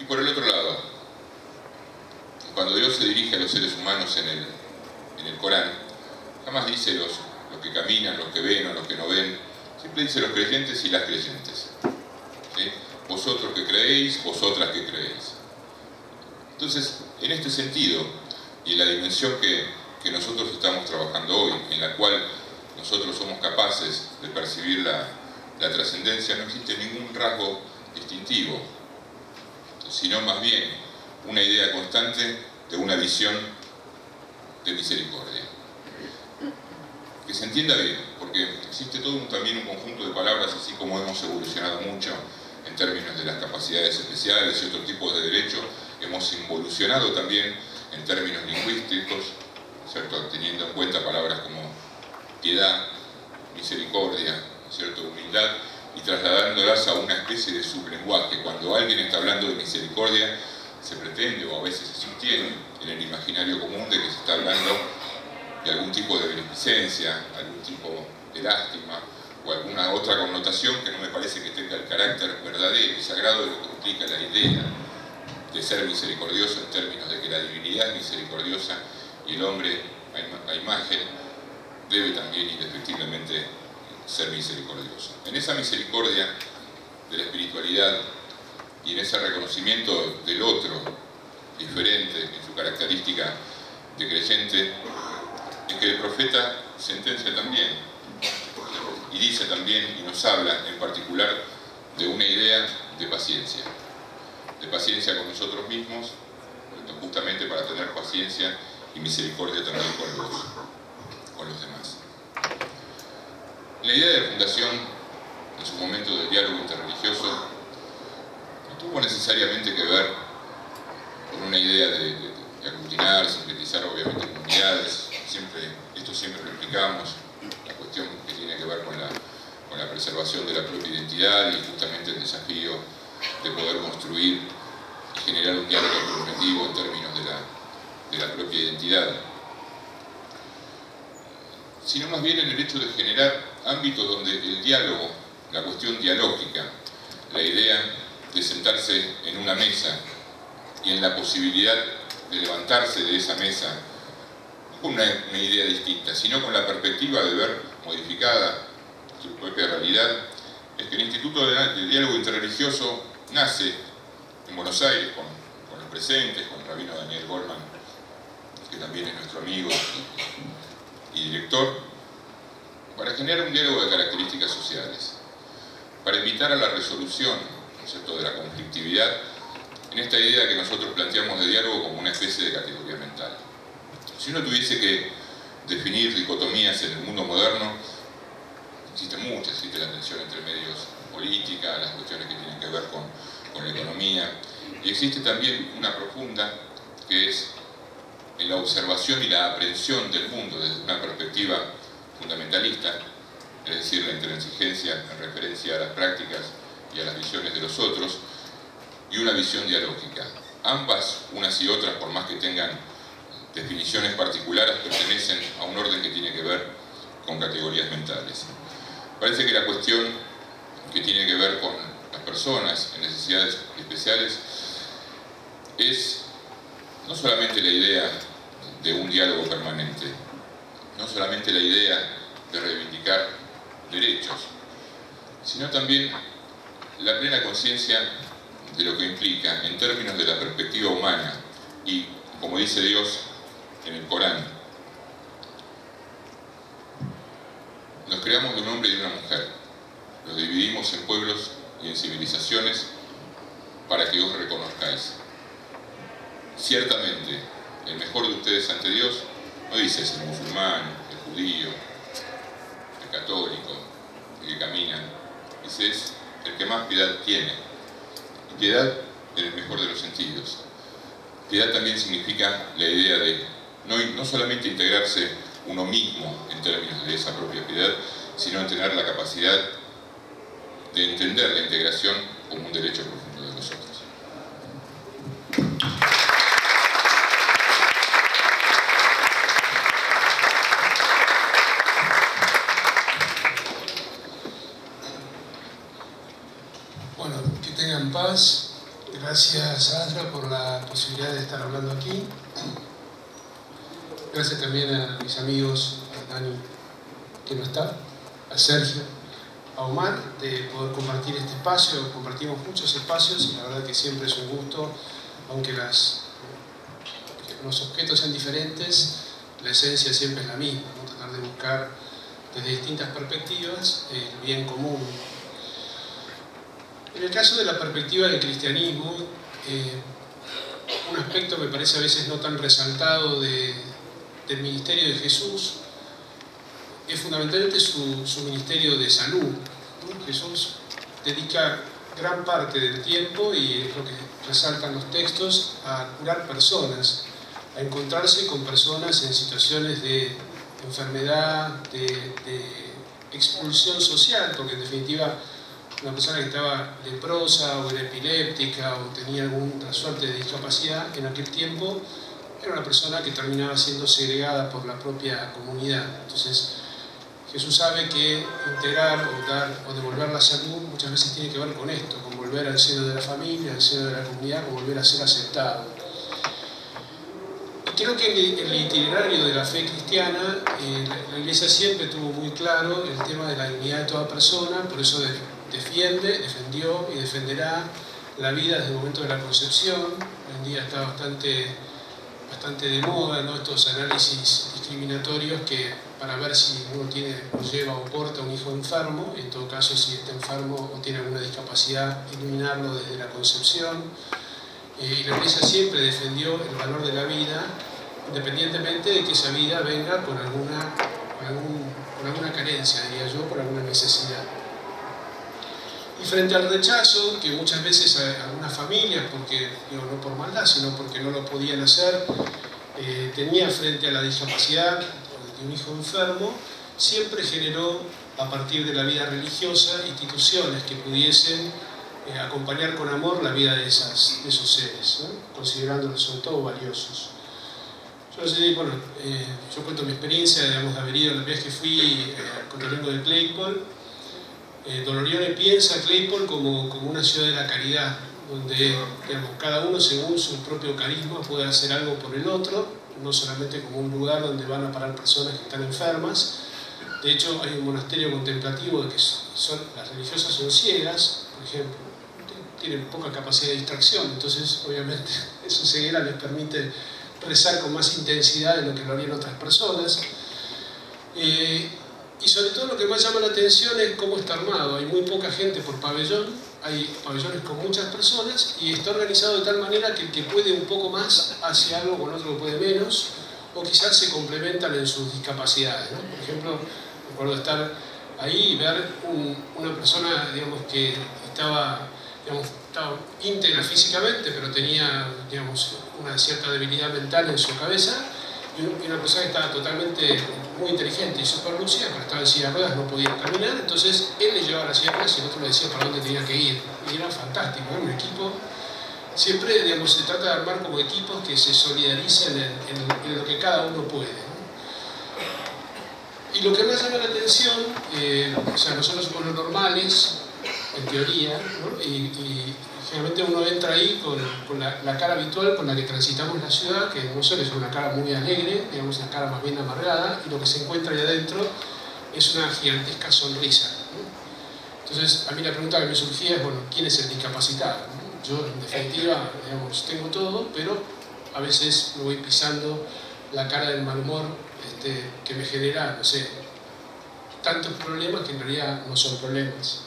por el otro lado, cuando Dios se dirige a los seres humanos en el Corán, jamás dice los que caminan, los que ven o los que no ven, siempre dice los creyentes y las creyentes. ¿Sí? Vosotros que creéis, vosotras que creéis. Entonces, en este sentido, y en la dimensión que nosotros estamos trabajando hoy, en la cual nosotros somos capaces de percibir la trascendencia, no existe ningún rasgo distintivo, sino más bien una idea constante de una visión de misericordia. Que se entienda bien, porque existe todo también un conjunto de palabras, así como hemos evolucionado mucho en términos de las capacidades especiales y otro tipo de derechos, hemos involucionado también en términos lingüísticos, ¿cierto? Teniendo en cuenta palabras como piedad, misericordia, ¿cierto? Humildad, y trasladándolas a una especie de sublenguaje. Cuando alguien está hablando de misericordia, se pretende, o a veces se sostiene en el imaginario común, de que se está hablando de algún tipo de beneficencia, algún tipo de lástima, o alguna otra connotación que no me parece que tenga el carácter verdadero y sagrado de lo que implica la idea de ser misericordioso, en términos de que la divinidad es misericordiosa y el hombre, a imagen, debe también indefectiblemente ser misericordioso. En esa misericordia de la espiritualidad y en ese reconocimiento del otro, diferente en su característica de creyente, es que el profeta sentencia también, y dice también, y nos habla en particular de una idea de paciencia con nosotros mismos, justamente para tener paciencia y misericordia también con los demás. La idea de la fundación, en su momento del diálogo interreligioso, no tuvo necesariamente que ver con una idea de aglutinar, sintetizar obviamente comunidades. Esto siempre lo explicamos, la cuestión que tiene que ver con la preservación de la propia identidad y justamente el desafío de poder construir y generar un diálogo progresivo en términos de la propia identidad, sino más bien en el hecho de generar ámbitos donde el diálogo, la cuestión dialógica, la idea de sentarse en una mesa y en la posibilidad de levantarse de esa mesa, no con una idea distinta, sino con la perspectiva de ver modificada su propia realidad, es que el Instituto de Diálogo Interreligioso nace en Buenos Aires con los presentes, con el rabino Daniel Goldman, que también es nuestro amigo y director, para generar un diálogo de características sociales, para invitar a la resolución, ¿no es cierto?, de la conflictividad, en esta idea que nosotros planteamos de diálogo como una especie de categoría mental. Si uno tuviese que definir dicotomías en el mundo moderno, existen muchas, existe la tensión entre medios política, las cuestiones que tienen que ver con la economía, y existe también una profunda que es en la observación y la aprehensión del mundo desde una perspectiva fundamentalista, es decir, la intransigencia en referencia a las prácticas y a las visiones de los otros, y una visión dialógica. Ambas, unas y otras, por más que tengan definiciones particulares, pertenecen a un orden que tiene que ver con categorías mentales. Parece que la cuestión que tiene que ver con las personas en necesidades especiales es no solamente la idea de un diálogo permanente, no solamente la idea de reivindicar derechos, sino también la plena conciencia de lo que implica en términos de la perspectiva humana y, como dice Dios en el Corán, nos creamos de un hombre y de una mujer, los dividimos en pueblos y en civilizaciones para que os reconozcáis. Ciertamente, el mejor de ustedes ante Dios no dice es el musulmán, el judío, el católico, el que camina, dice es el que más piedad tiene. Y piedad en el mejor de los sentidos. Piedad también significa la idea de no solamente integrarse uno mismo en términos de esa propia piedad, sino tener la capacidad de entender la integración como un derecho profundo de nosotros. Bueno, que tengan paz. Gracias. Gracias, Sandra, por la posibilidad de estar hablando aquí. Gracias también a mis amigos, a Dani, que no está, a Sergio, a Omar, de poder compartir este espacio. Compartimos muchos espacios y la verdad que siempre es un gusto, aunque los objetos sean diferentes, la esencia siempre es la misma, ¿no? Tratar de buscar desde distintas perspectivas el bien común. En el caso de la perspectiva del cristianismo, un aspecto me parece a veces no tan resaltado del ministerio de Jesús es fundamentalmente su ministerio de salud, ¿no? Jesús dedica gran parte del tiempo, y es lo que resaltan los textos, a curar personas, a encontrarse con personas en situaciones de enfermedad, de expulsión social, porque en definitiva una persona que estaba leprosa o era epiléptica o tenía alguna suerte de discapacidad en aquel tiempo era una persona que terminaba siendo segregada por la propia comunidad. Entonces Jesús sabe que integrar o dar o devolver la salud muchas veces tiene que ver con esto, con volver al seno de la familia, al seno de la comunidad, con volver a ser aceptado. Y creo que en el itinerario de la fe cristiana la Iglesia siempre tuvo muy claro el tema de la dignidad de toda persona, por eso defendió y defenderá la vida desde el momento de la concepción. Hoy en día está bastante de moda, ¿no? Estos análisis discriminatorios que para ver si uno lleva o porta un hijo enfermo, en todo caso si está enfermo o tiene alguna discapacidad, eliminarlo desde la concepción. Y la Iglesia siempre defendió el valor de la vida, independientemente de que esa vida venga con alguna carencia, diría yo, por alguna necesidad. Y frente al rechazo, que muchas veces algunas familias, porque, no por maldad, sino porque no lo podían hacer, tenía frente a la discapacidad de un hijo enfermo, siempre generó, a partir de la vida religiosa, instituciones que pudiesen acompañar con amor la vida de esos seres, ¿no? Considerándolos sobre todo valiosos. Yo no sé, bueno, yo cuento mi experiencia, digamos, de haber ido la vez que fui al Contralengo de Claypole. Dolorione piensa a Claypole como una ciudad de la caridad, donde, digamos, cada uno según su propio carisma puede hacer algo por el otro, no solamente como un lugar donde van a parar personas que están enfermas. De hecho, hay un monasterio contemplativo de que las religiosas son ciegas, por ejemplo, tienen poca capacidad de distracción, entonces obviamente esa ceguera les permite rezar con más intensidad de lo que lo harían otras personas. Y sobre todo lo que más llama la atención es cómo está armado. Hay muy poca gente por pabellón, hay pabellones con muchas personas y está organizado de tal manera que el que puede un poco más hace algo con otro que puede menos, o quizás se complementan en sus discapacidades, ¿no? Por ejemplo, recuerdo estar ahí y ver una persona, digamos, que estaba íntegra físicamente, pero tenía, digamos, una cierta debilidad mental en su cabeza, y una persona que estaba totalmente muy inteligente y súper lúcida, pero estaba en silla de ruedas, no podía caminar. Entonces él le llevaba la silla de ruedas y el otro le decía para dónde tenía que ir, y era fantástico, ¿no? Un equipo. Siempre, digamos, se trata de armar como equipos que se solidaricen en lo que cada uno puede, ¿no? Y lo que más llama la atención, o sea, nosotros somos los normales, en teoría, ¿no? Y generalmente uno entra ahí con la cara habitual con la que transitamos la ciudad, que no suele ser una cara muy alegre, digamos, una cara más bien amargada, y lo que se encuentra ahí adentro es una gigantesca sonrisa, ¿no? Entonces, a mí la pregunta que me surgía es, bueno, ¿quién es el discapacitado, ¿no? Yo, en definitiva, digamos, tengo todo, pero a veces me voy pisando la cara del mal humor que me genera, no sé, tantos problemas que en realidad no son problemas.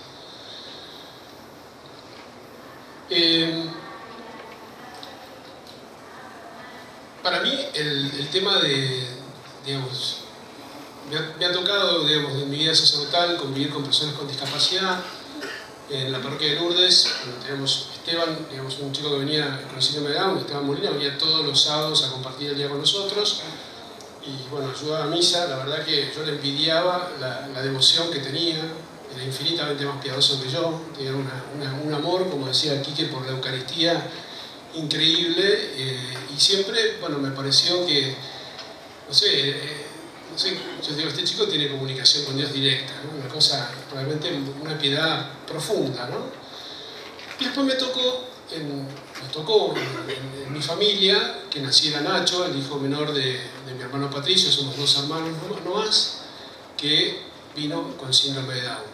Para mí el tema de, digamos, me ha tocado, digamos, en mi vida sacerdotal convivir con personas con discapacidad. En la parroquia de Lourdes tenemos Esteban, digamos, un chico que venía con el síndrome de Down, Esteban Molina, venía todos los sábados a compartir el día con nosotros y bueno, ayudaba a misa. La verdad que yo le envidiaba la devoción que tenía. Era infinitamente más piadoso que yo, tenía un amor, como decía Quique, por la Eucaristía increíble, y siempre, bueno, me pareció que, no sé, yo digo, este chico tiene comunicación con Dios directa, ¿no? Una cosa, realmente una piedad profunda, ¿no? Y después me tocó, nos tocó en mi familia que naciera Nacho, el hijo menor de mi hermano Patricio, somos 2 hermanos no más, que vino con síndrome de Down.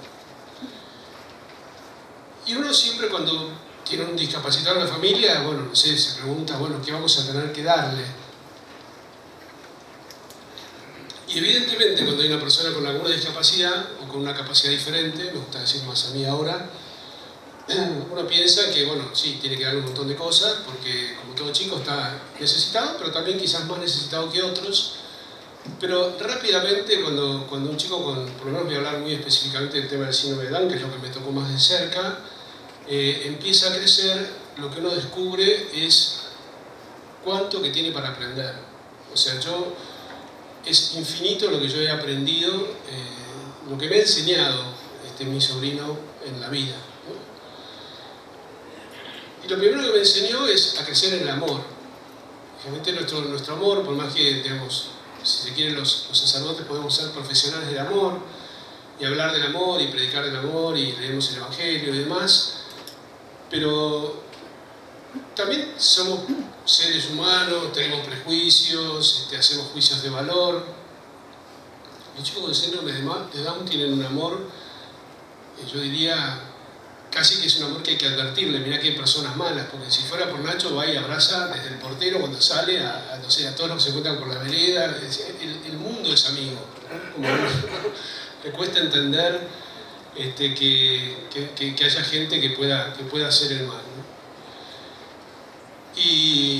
Y uno siempre cuando tiene un discapacitado en la familia, bueno, no sé, se pregunta, bueno, ¿qué vamos a tener que darle? Y evidentemente cuando hay una persona con alguna discapacidad o con una capacidad diferente, me gusta decir más a mí ahora, uno piensa que, bueno, sí, tiene que darle un montón de cosas, porque como todo chico está necesitado, pero también quizás más necesitado que otros. Pero rápidamente, cuando un chico por lo menos voy a hablar muy específicamente del tema del síndrome de Down, que es lo que me tocó más de cerca, empieza a crecer, lo que uno descubre es cuánto que tiene para aprender. O sea, es infinito lo que yo he aprendido, lo que me ha enseñado mi sobrino en la vida, ¿no? Y lo primero que me enseñó es a crecer en el amor. Realmente nuestro amor, por más que, digamos, si se quieren los sacerdotes podemos ser profesionales del amor y hablar del amor y predicar del amor y leemos el Evangelio y demás, pero también somos seres humanos, tenemos prejuicios, hacemos juicios de valor. Los chicos con síndrome de Down tienen un amor, yo diría, casi que es un amor que hay que advertirle. Mirá que hay personas malas, porque si fuera por Nacho va y abraza desde el portero cuando sale a todos los que se encuentran por la vereda. El mundo es amigo, ¿no? Como le cuesta entender que haya gente que pueda hacer el mal, ¿no? Y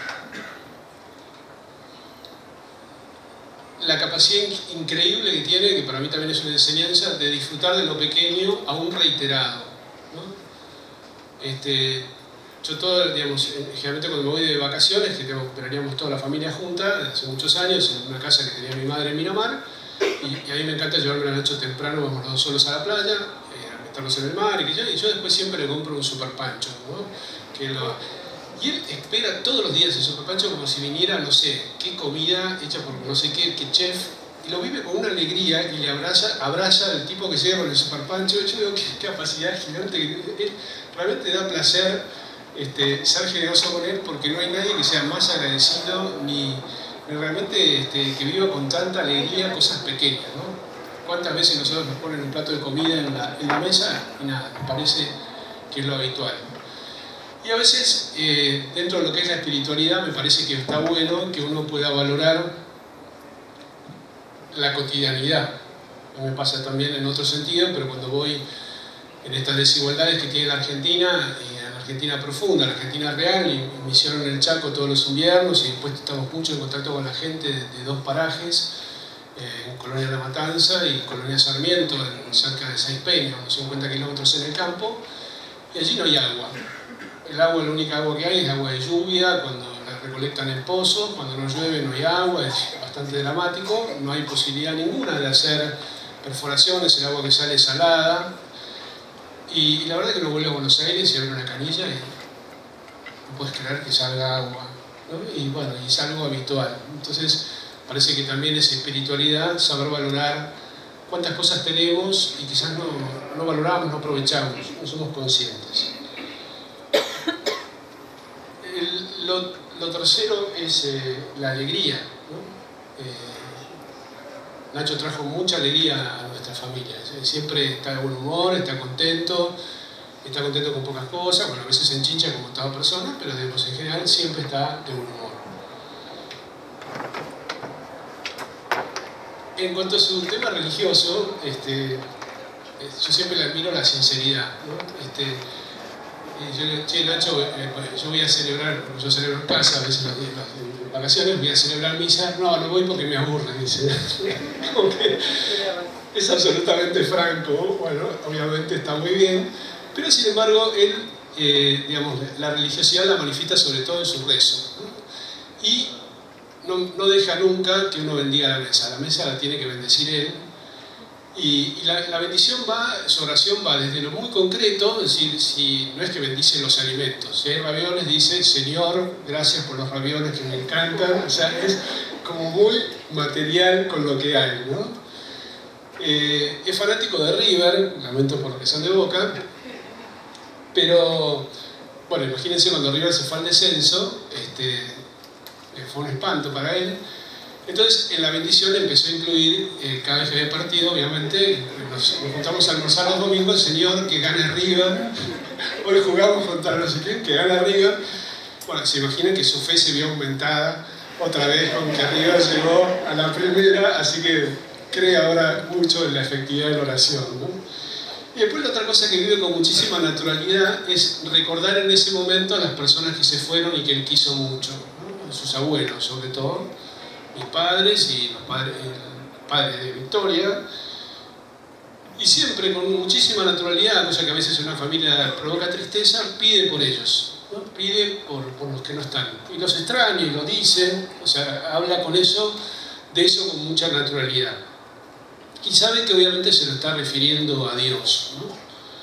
la capacidad increíble que tiene, que para mí también es una enseñanza, de disfrutar de lo pequeño aún reiterado, ¿no? Yo digamos, generalmente cuando me voy de vacaciones, que veraníamos toda la familia junta, hace muchos años, en una casa que tenía mi madre en Miramar, y a mí me encanta llevarme la noche temprano, vamos los 2 solos a la playa, a meternos en el mar, y yo después siempre le compro un super pancho, ¿no? Y él espera todos los días el super pancho como si viniera, no sé, qué comida hecha por no sé qué chef, y lo vive con una alegría y le abraza al tipo que llega con el super pancho. Yo veo qué capacidad gigante, que realmente da placer ser generoso con él, porque no hay nadie que sea más agradecido ni realmente que viva con tanta alegría cosas pequeñas, ¿no? ¿Cuántas veces nosotros nos ponen un plato de comida en la mesa y nada, me parece que es lo habitual? Y a veces, dentro de lo que es la espiritualidad, me parece que está bueno que uno pueda valorar la cotidianidad. Me pasa también en otro sentido, pero cuando voy en estas desigualdades que tiene la Argentina, la Argentina profunda, la Argentina real, y misión en el Chaco todos los inviernos, y después estamos mucho en contacto con la gente de 2 parajes, en Colonia La Matanza y Colonia Sarmiento, cerca de Seis Peñas, unos 50 kilómetros en el campo, y allí no hay agua. El agua, la única agua que hay es agua de lluvia, cuando la recolectan en pozos, cuando no llueve no hay agua, es bastante dramático, no hay posibilidad ninguna de hacer perforaciones, el agua que sale es salada, y la verdad es que uno vuelve a Buenos Aires y abre una canilla y no puedes creer que salga agua, ¿no? Y bueno, y es algo habitual. Entonces parece que también es espiritualidad, saber valorar cuántas cosas tenemos y quizás no valoramos, no aprovechamos, no somos conscientes. Lo tercero es la alegría, ¿no? Nacho trajo mucha alegría a nuestra familia. Siempre está de buen humor, está contento con pocas cosas, bueno, a veces se enchincha como toda persona, pero en general siempre está de buen humor. En cuanto a su tema religioso, yo siempre le admiro la sinceridad, ¿no? Yo le digo, che, Nacho, yo voy a celebrar, yo celebro en casa, a veces las vacaciones, voy a celebrar misa. No voy porque me aburre, dice. Como que es absolutamente franco. Bueno, obviamente está muy bien, pero sin embargo, él, digamos, la religiosidad la manifiesta sobre todo en su rezo, ¿no? Y no deja nunca que uno bendiga la mesa la tiene que bendecir él. Y la bendición su oración va desde lo muy concreto, es decir, si no es que bendice los alimentos. Si hay ravioles, dice, Señor, gracias por los ravioles que me encantan. O sea, es como muy material con lo que hay, ¿no? Es fanático de River, lamento por lo que son de Boca, pero bueno, imagínense cuando River se fue al descenso, fue un espanto para él. Entonces, en la bendición empezó a incluir, cada vez que había partido, obviamente, nos juntamos a almorzar los domingos, Señor, que gane River. Hoy jugamos contra no sé quién, que gane River. Bueno, se imaginan que su fe se vio aumentada otra vez con que River llegó a la primera, así que cree ahora mucho en la efectividad de la oración, ¿no? Y después la otra cosa que vive con muchísima naturalidad es recordar en ese momento a las personas que se fueron y que él quiso mucho, ¿no? Sus abuelos, sobre todo, mis padres y los padres de Victoria. Y siempre con muchísima naturalidad, cosa que a veces en una familia provoca tristeza, pide por ellos, ¿no? Pide por los que no están. Y los extraña y lo dice, o sea, habla de eso con mucha naturalidad. Y sabe que obviamente se lo está refiriendo a Dios, ¿no?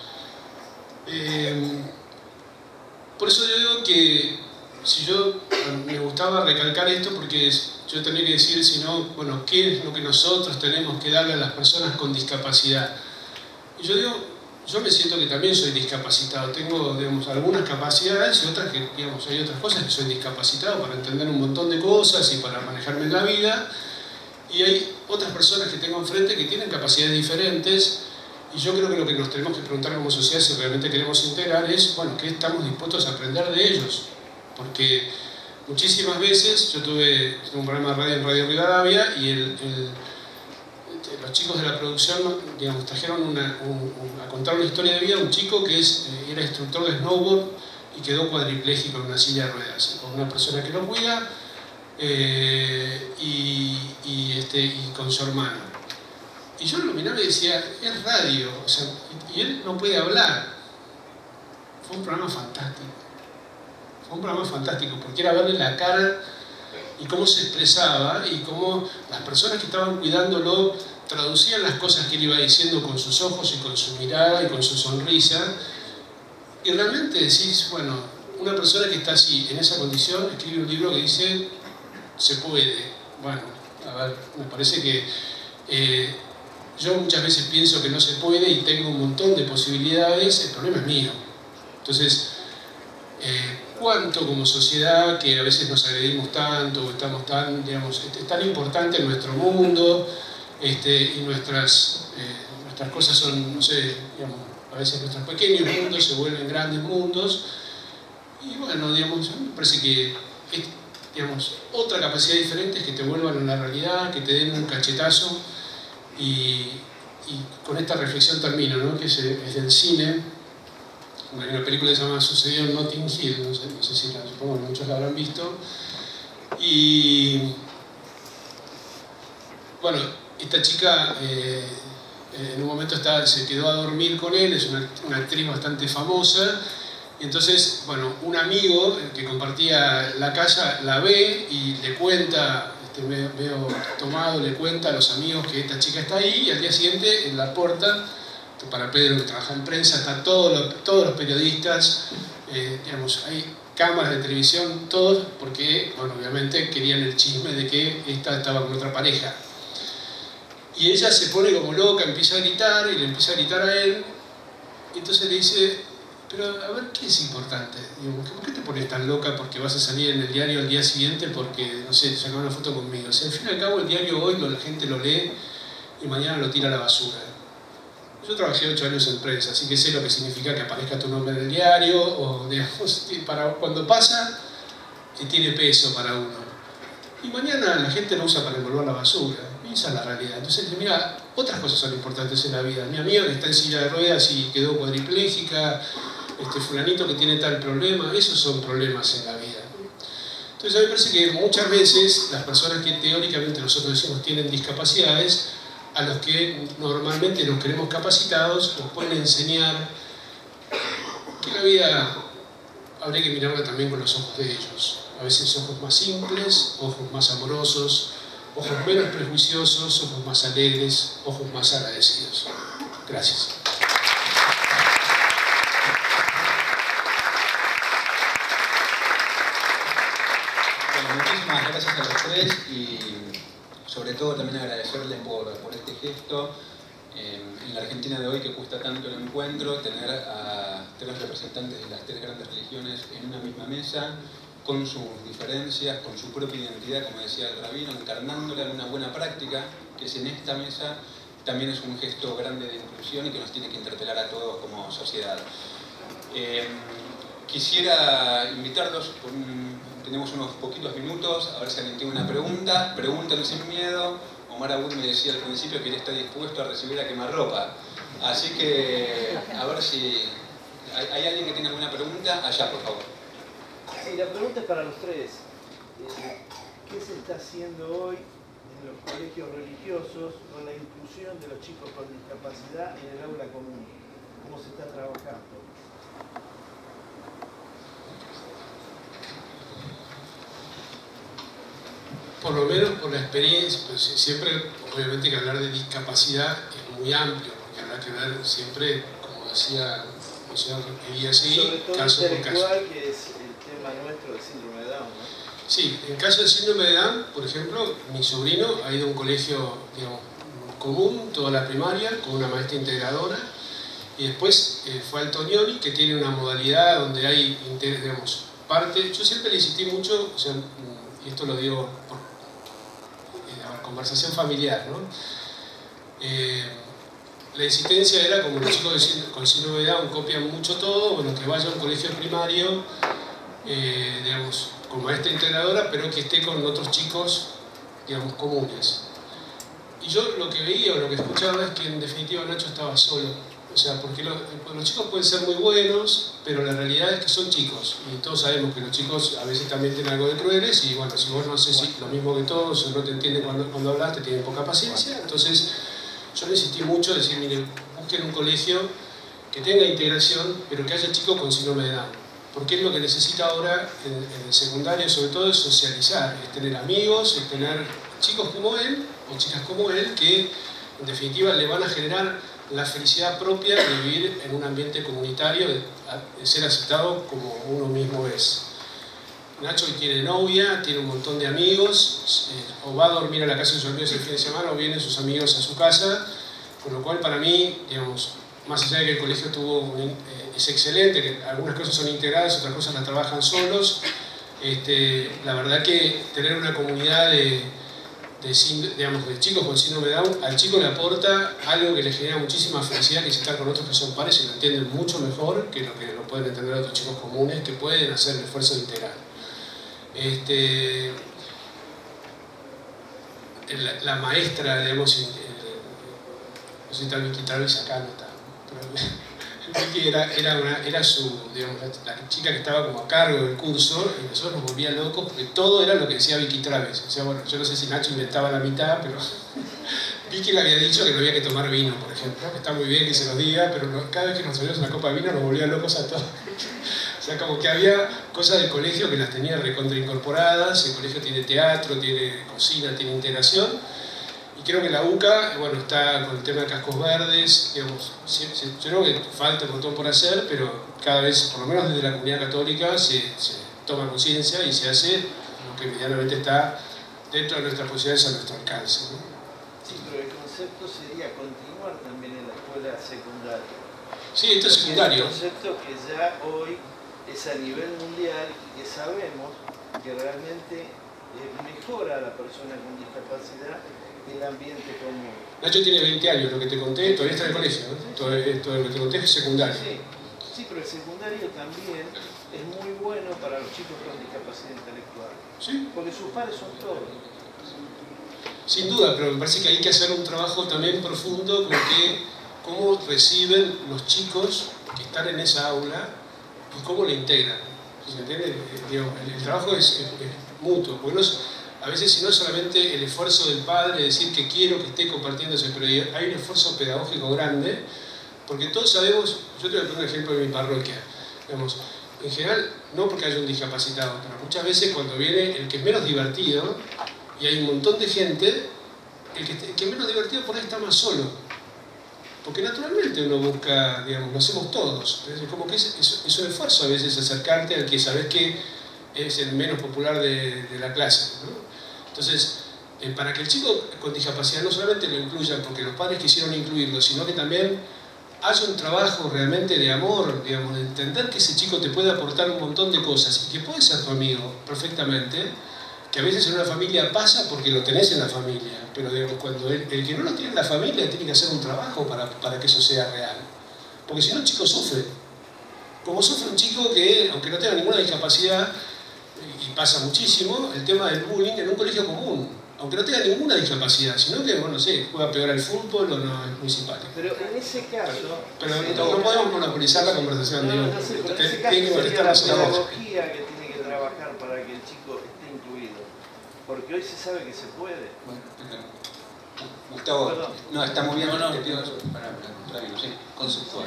Por eso yo digo que me gustaba recalcar esto porque yo tenía que decir, si no, bueno, ¿qué es lo que nosotros tenemos que darle a las personas con discapacidad? Y yo digo, yo me siento que también soy discapacitado, tengo, digamos, algunas capacidades y otras que, digamos, hay otras cosas que soy discapacitado para entender un montón de cosas y para manejarme en la vida. Y hay otras personas que tengo enfrente que tienen capacidades diferentes, y yo creo que lo que nos tenemos que preguntar como sociedad, si realmente queremos integrar, es, bueno, ¿qué estamos dispuestos a aprender de ellos? Porque muchísimas veces, yo tuve un programa de radio en Radio Rivadavia, y los chicos de la producción, digamos, trajeron a contar una historia de vida, un chico que era instructor de snowboard y quedó cuadripléjico en una silla de ruedas, con una persona que lo cuida, y con su hermano. Y yo lo miraba y decía, es radio, o sea, y él no puede hablar. Fue un programa fantástico. Fue un programa fantástico, porque era verle la cara y cómo se expresaba y cómo las personas que estaban cuidándolo traducían las cosas que él iba diciendo con sus ojos y con su mirada y con su sonrisa. Y realmente decís, bueno, una persona que está así, en esa condición, escribe un libro que dice, se puede. Bueno, a ver, me parece que yo muchas veces pienso que no se puede y tengo un montón de posibilidades, el problema es mío. Entonces, ¿cuánto como sociedad, que a veces nos agredimos tanto, o estamos tan, digamos, es tan importante en nuestro mundo, y nuestras cosas son, no sé, digamos, a veces nuestros pequeños mundos se vuelven grandes mundos, y bueno, digamos, a mí me parece que digamos, otra capacidad diferente es que te vuelvan a la realidad, que te den un cachetazo, y con esta reflexión termino, ¿no? Que es del cine. Hay una película que se llama Sucedió en Notting Hill, no sé si supongo que muchos la habrán visto, y bueno, esta chica en un momento se quedó a dormir con él, es una actriz bastante famosa. Y entonces, bueno, un amigo que compartía la casa la ve y le cuenta, veo tomado, le cuenta a los amigos que esta chica está ahí, y al día siguiente en la puerta, para Pedro que trabaja en prensa, están todos los periodistas, digamos, hay cámaras de televisión, todos, porque, bueno, obviamente querían el chisme de que esta estaba con otra pareja. Y ella se pone como loca, empieza a gritar, y le empieza a gritar a él, y entonces le dice, pero a ver, ¿qué es importante? Digo, ¿por qué te pones tan loca porque vas a salir en el diario al día siguiente porque, no sé, te sacaron una foto conmigo? O sea, al fin y al cabo el diario hoy la gente lo lee y mañana lo tira a la basura. Yo trabajé 8 años en prensa, así que sé lo que significa que aparezca tu nombre en el diario, o digamos, cuando pasa, tiene peso para uno. Y mañana la gente lo usa para envolver la basura. Y esa es la realidad. Entonces, mira, otras cosas son importantes en la vida. Mi amiga que está en silla de ruedas y quedó cuadripléjica, fulanito que tiene tal problema, esos son problemas en la vida. Entonces a mí me parece que muchas veces las personas que teóricamente nosotros decimos tienen discapacidades, a los que normalmente nos creemos capacitados, nos pueden enseñar que la vida habría que mirarla también con los ojos de ellos. A veces ojos más simples, ojos más amorosos, ojos menos prejuiciosos, ojos más alegres, ojos más agradecidos. Gracias. Muchísimas gracias a los tres, y sobre todo también agradecerles por este gesto. en la Argentina de hoy, que cuesta tanto el encuentro, tener a 3 representantes de las 3 grandes religiones en una misma mesa, con sus diferencias, con su propia identidad, como decía el rabino, encarnándola en una buena práctica, que es en esta mesa, también es un gesto grande de inclusión y que nos tiene que interpelar a todos como sociedad. Quisiera invitarlos, tenemos unos poquitos minutos, a ver si alguien tiene una pregunta, pregúntenlo sin miedo. Omar Abud me decía al principio que él está dispuesto a recibir a quemarropa, así que a ver si hay alguien que tenga alguna pregunta. Allá, por favor. Sí, la pregunta es para los tres. ¿Qué se está haciendo hoy en los colegios religiosos con la inclusión de los chicos con discapacidad en el aula común? ¿Cómo se está trabajando? Por lo menos por la experiencia, pues siempre, obviamente, que hablar de discapacidad es muy amplio, porque habrá que ver siempre, como decía el señor Eguíasegui, caso por caso. Que es el tema nuestro del síndrome de Down, ¿no? Sí, en caso del síndrome de Down, por ejemplo, mi sobrino ha ido a un colegio, digamos, común, toda la primaria, con una maestra integradora, y después fue al Tognoni, que tiene una modalidad donde hay, digamos, parte. Yo siempre le insistí mucho, o sea, y esto lo digo por conversación familiar, ¿no? La insistencia era, como los chicos con síndrome de Down copian mucho todo, bueno, que vaya a un colegio primario, digamos, con maestra integradora, pero que esté con otros chicos, digamos, comunes. Y yo lo que veía o lo que escuchaba es que en definitiva Nacho estaba solo. O sea, porque los chicos pueden ser muy buenos, pero la realidad es que son chicos. Y todos sabemos que los chicos a veces también tienen algo de crueles, y bueno, si vos no haces lo mismo que todos, o no te entienden cuando hablas, te tienen poca paciencia. Entonces, yo le insistí mucho en decir, miren, busquen un colegio que tenga integración, pero que haya chicos con síndrome de Down. Porque es lo que necesita ahora en el secundario, sobre todo, es socializar, es tener amigos, es tener chicos como él, o chicas como él, que en definitiva le van a generar la felicidad propia de vivir en un ambiente comunitario, de ser aceptado como uno mismo es. Nacho tiene novia, tiene un montón de amigos, o va a dormir a la casa de sus amigos el fin de semana, o vienen sus amigos a su casa, con lo cual para mí, digamos, más allá de que el colegio es excelente, que algunas cosas son integradas, otras cosas las trabajan solos, la verdad que tener una comunidad de chicos con síndrome de Down, al chico le aporta algo que le genera muchísima felicidad, que es estar con otros que son pares y lo entienden mucho mejor que lo pueden entender otros chicos comunes que pueden hacer el esfuerzo de integrar. La maestra, digamos, no sé si tal vez acá no está, pero Vicky era su, digamos, la chica que estaba como a cargo del curso, y nosotros nos volvían locos porque todo era lo que decía Vicky Traves. O sea, bueno, yo no sé si Nacho inventaba la mitad, pero Vicky le había dicho que no había que tomar vino, por ejemplo, que está muy bien que se nos diga, pero cada vez que nos servíamos una copa de vino nos volvían locos a todos. O sea, como que había cosas del colegio que las tenía recontraincorporadas. El colegio tiene teatro, tiene cocina, tiene integración. Y creo que la UCA, bueno, está con el tema de cascos verdes, digamos, yo creo que falta un montón por hacer, pero cada vez, por lo menos desde la comunidad católica, se toma conciencia y se hace lo que medianamente está dentro de nuestras posibilidades, a nuestro alcance, ¿no? Sí, pero el concepto sería continuar también en la escuela secundaria. Sí, esto es secundario. Es un concepto que ya hoy es a nivel mundial y que sabemos que realmente mejora a la persona con discapacidad el ambiente común. Nacho tiene 20 años, lo que te conté, todavía está en el colegio, ¿no? Todo lo que te conté es secundario. Sí, pero el secundario también es muy bueno para los chicos con discapacidad intelectual. Sí. Porque sus pares son todos. Sin duda, pero me parece que hay que hacer un trabajo también profundo con cómo reciben los chicos que están en esa aula y cómo le integran. ¿Se entiende? El trabajo es mutuo, porque a veces si no es solamente el esfuerzo del padre, decir que quiero que esté compartiéndose, pero hay un esfuerzo pedagógico grande, porque todos sabemos, yo te voy a poner un ejemplo de mi parroquia, digamos, en general, no porque haya un discapacitado, pero muchas veces cuando viene el que es menos divertido, y hay un montón de gente, el que es menos divertido por ahí está más solo, porque naturalmente uno busca, digamos, lo hacemos todos, es como que es un esfuerzo a veces acercarte al que sabes que es el menos popular de la clase, ¿no? Entonces, para que el chico con discapacidad no solamente lo incluyan porque los padres quisieron incluirlo, sino que también haya un trabajo realmente de amor, digamos, de entender que ese chico te puede aportar un montón de cosas y que puede ser tu amigo perfectamente, que a veces en una familia pasa porque lo tenés en la familia, pero digamos, cuando el que no lo tiene en la familia tiene que hacer un trabajo para que eso sea real, porque si no el chico sufre, como sufre un chico que, aunque no tenga ninguna discapacidad, y pasa muchísimo, el tema del bullying en un colegio común, aunque no tenga ninguna discapacidad, sino que, bueno, no sé, juega peor al fútbol o no es municipal. Pero en ese caso... Pero no podemos monopolizar la conversación, digo. No sé, pero en ese caso Tiene que sería la molestarnos a vos. pedagogía que tiene que trabajar para que el chico esté incluido. Porque hoy se sabe que se puede. Bueno, Gustavo, Perdón. no, está muy bien, No, te pido eso. sí, conceptual.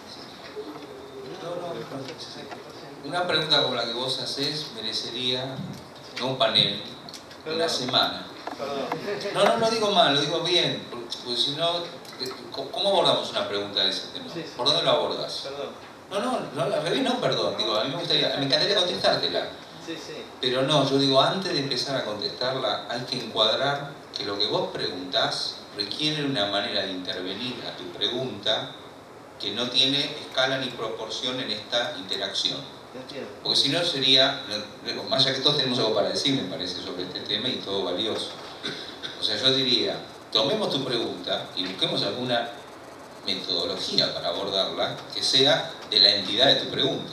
Una pregunta como la que vos hacés merecería no un panel, una semana. Perdón. No digo mal, lo digo bien, porque si no, ¿cómo abordamos una pregunta de ese tema? Sí, sí. ¿Por dónde lo abordas? Perdón. Al revés no, perdón, digo, a mí me encantaría contestártela. Sí, sí. Pero no, yo digo, antes de empezar a contestarla, hay que encuadrar que lo que vos preguntás requiere una manera de intervenir a tu pregunta que no tiene escala ni proporción en esta interacción. Entiendo. Porque si no sería, más allá que todos tenemos algo para decir, me parece, sobre este tema y todo valioso. O sea, yo diría, tomemos tu pregunta y busquemos alguna metodología para abordarla que sea de la entidad de tu pregunta.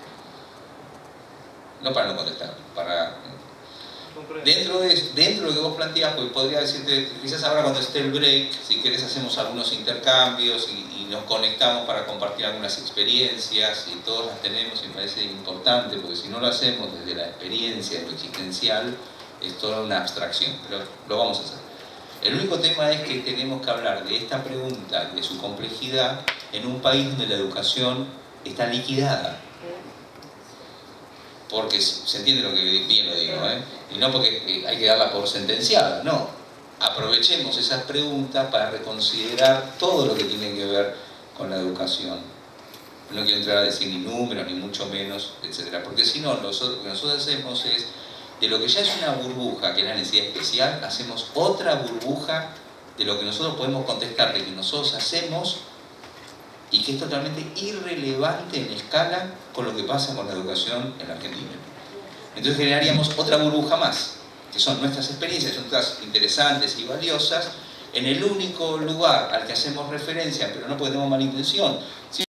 No para no contestar, para... Dentro de lo que vos planteás, pues podría decirte, quizás ahora cuando esté el break, si querés hacemos algunos intercambios y nos conectamos para compartir algunas experiencias y todos las tenemos y me parece importante, porque si no lo hacemos desde la experiencia, lo existencial, es toda una abstracción, pero lo vamos a hacer. El único tema es que tenemos que hablar de esta pregunta, de su complejidad, en un país donde la educación está liquidada. Porque se entiende lo que bien lo digo, ¿eh? Y no porque hay que darla por sentenciada, no. Aprovechemos esas preguntas para reconsiderar todo lo que tiene que ver con la educación. No quiero entrar a decir ni números, ni mucho menos, etc. Porque si no, lo que nosotros hacemos es, de lo que ya es una burbuja, que es la necesidad especial, hacemos otra burbuja de lo que nosotros podemos contestar, de que nosotros hacemos y que es totalmente irrelevante en escala con lo que pasa con la educación en la Argentina. Entonces generaríamos otra burbuja más, que son nuestras experiencias, son todas interesantes y valiosas, en el único lugar al que hacemos referencia, pero no porque tenemos mala intención,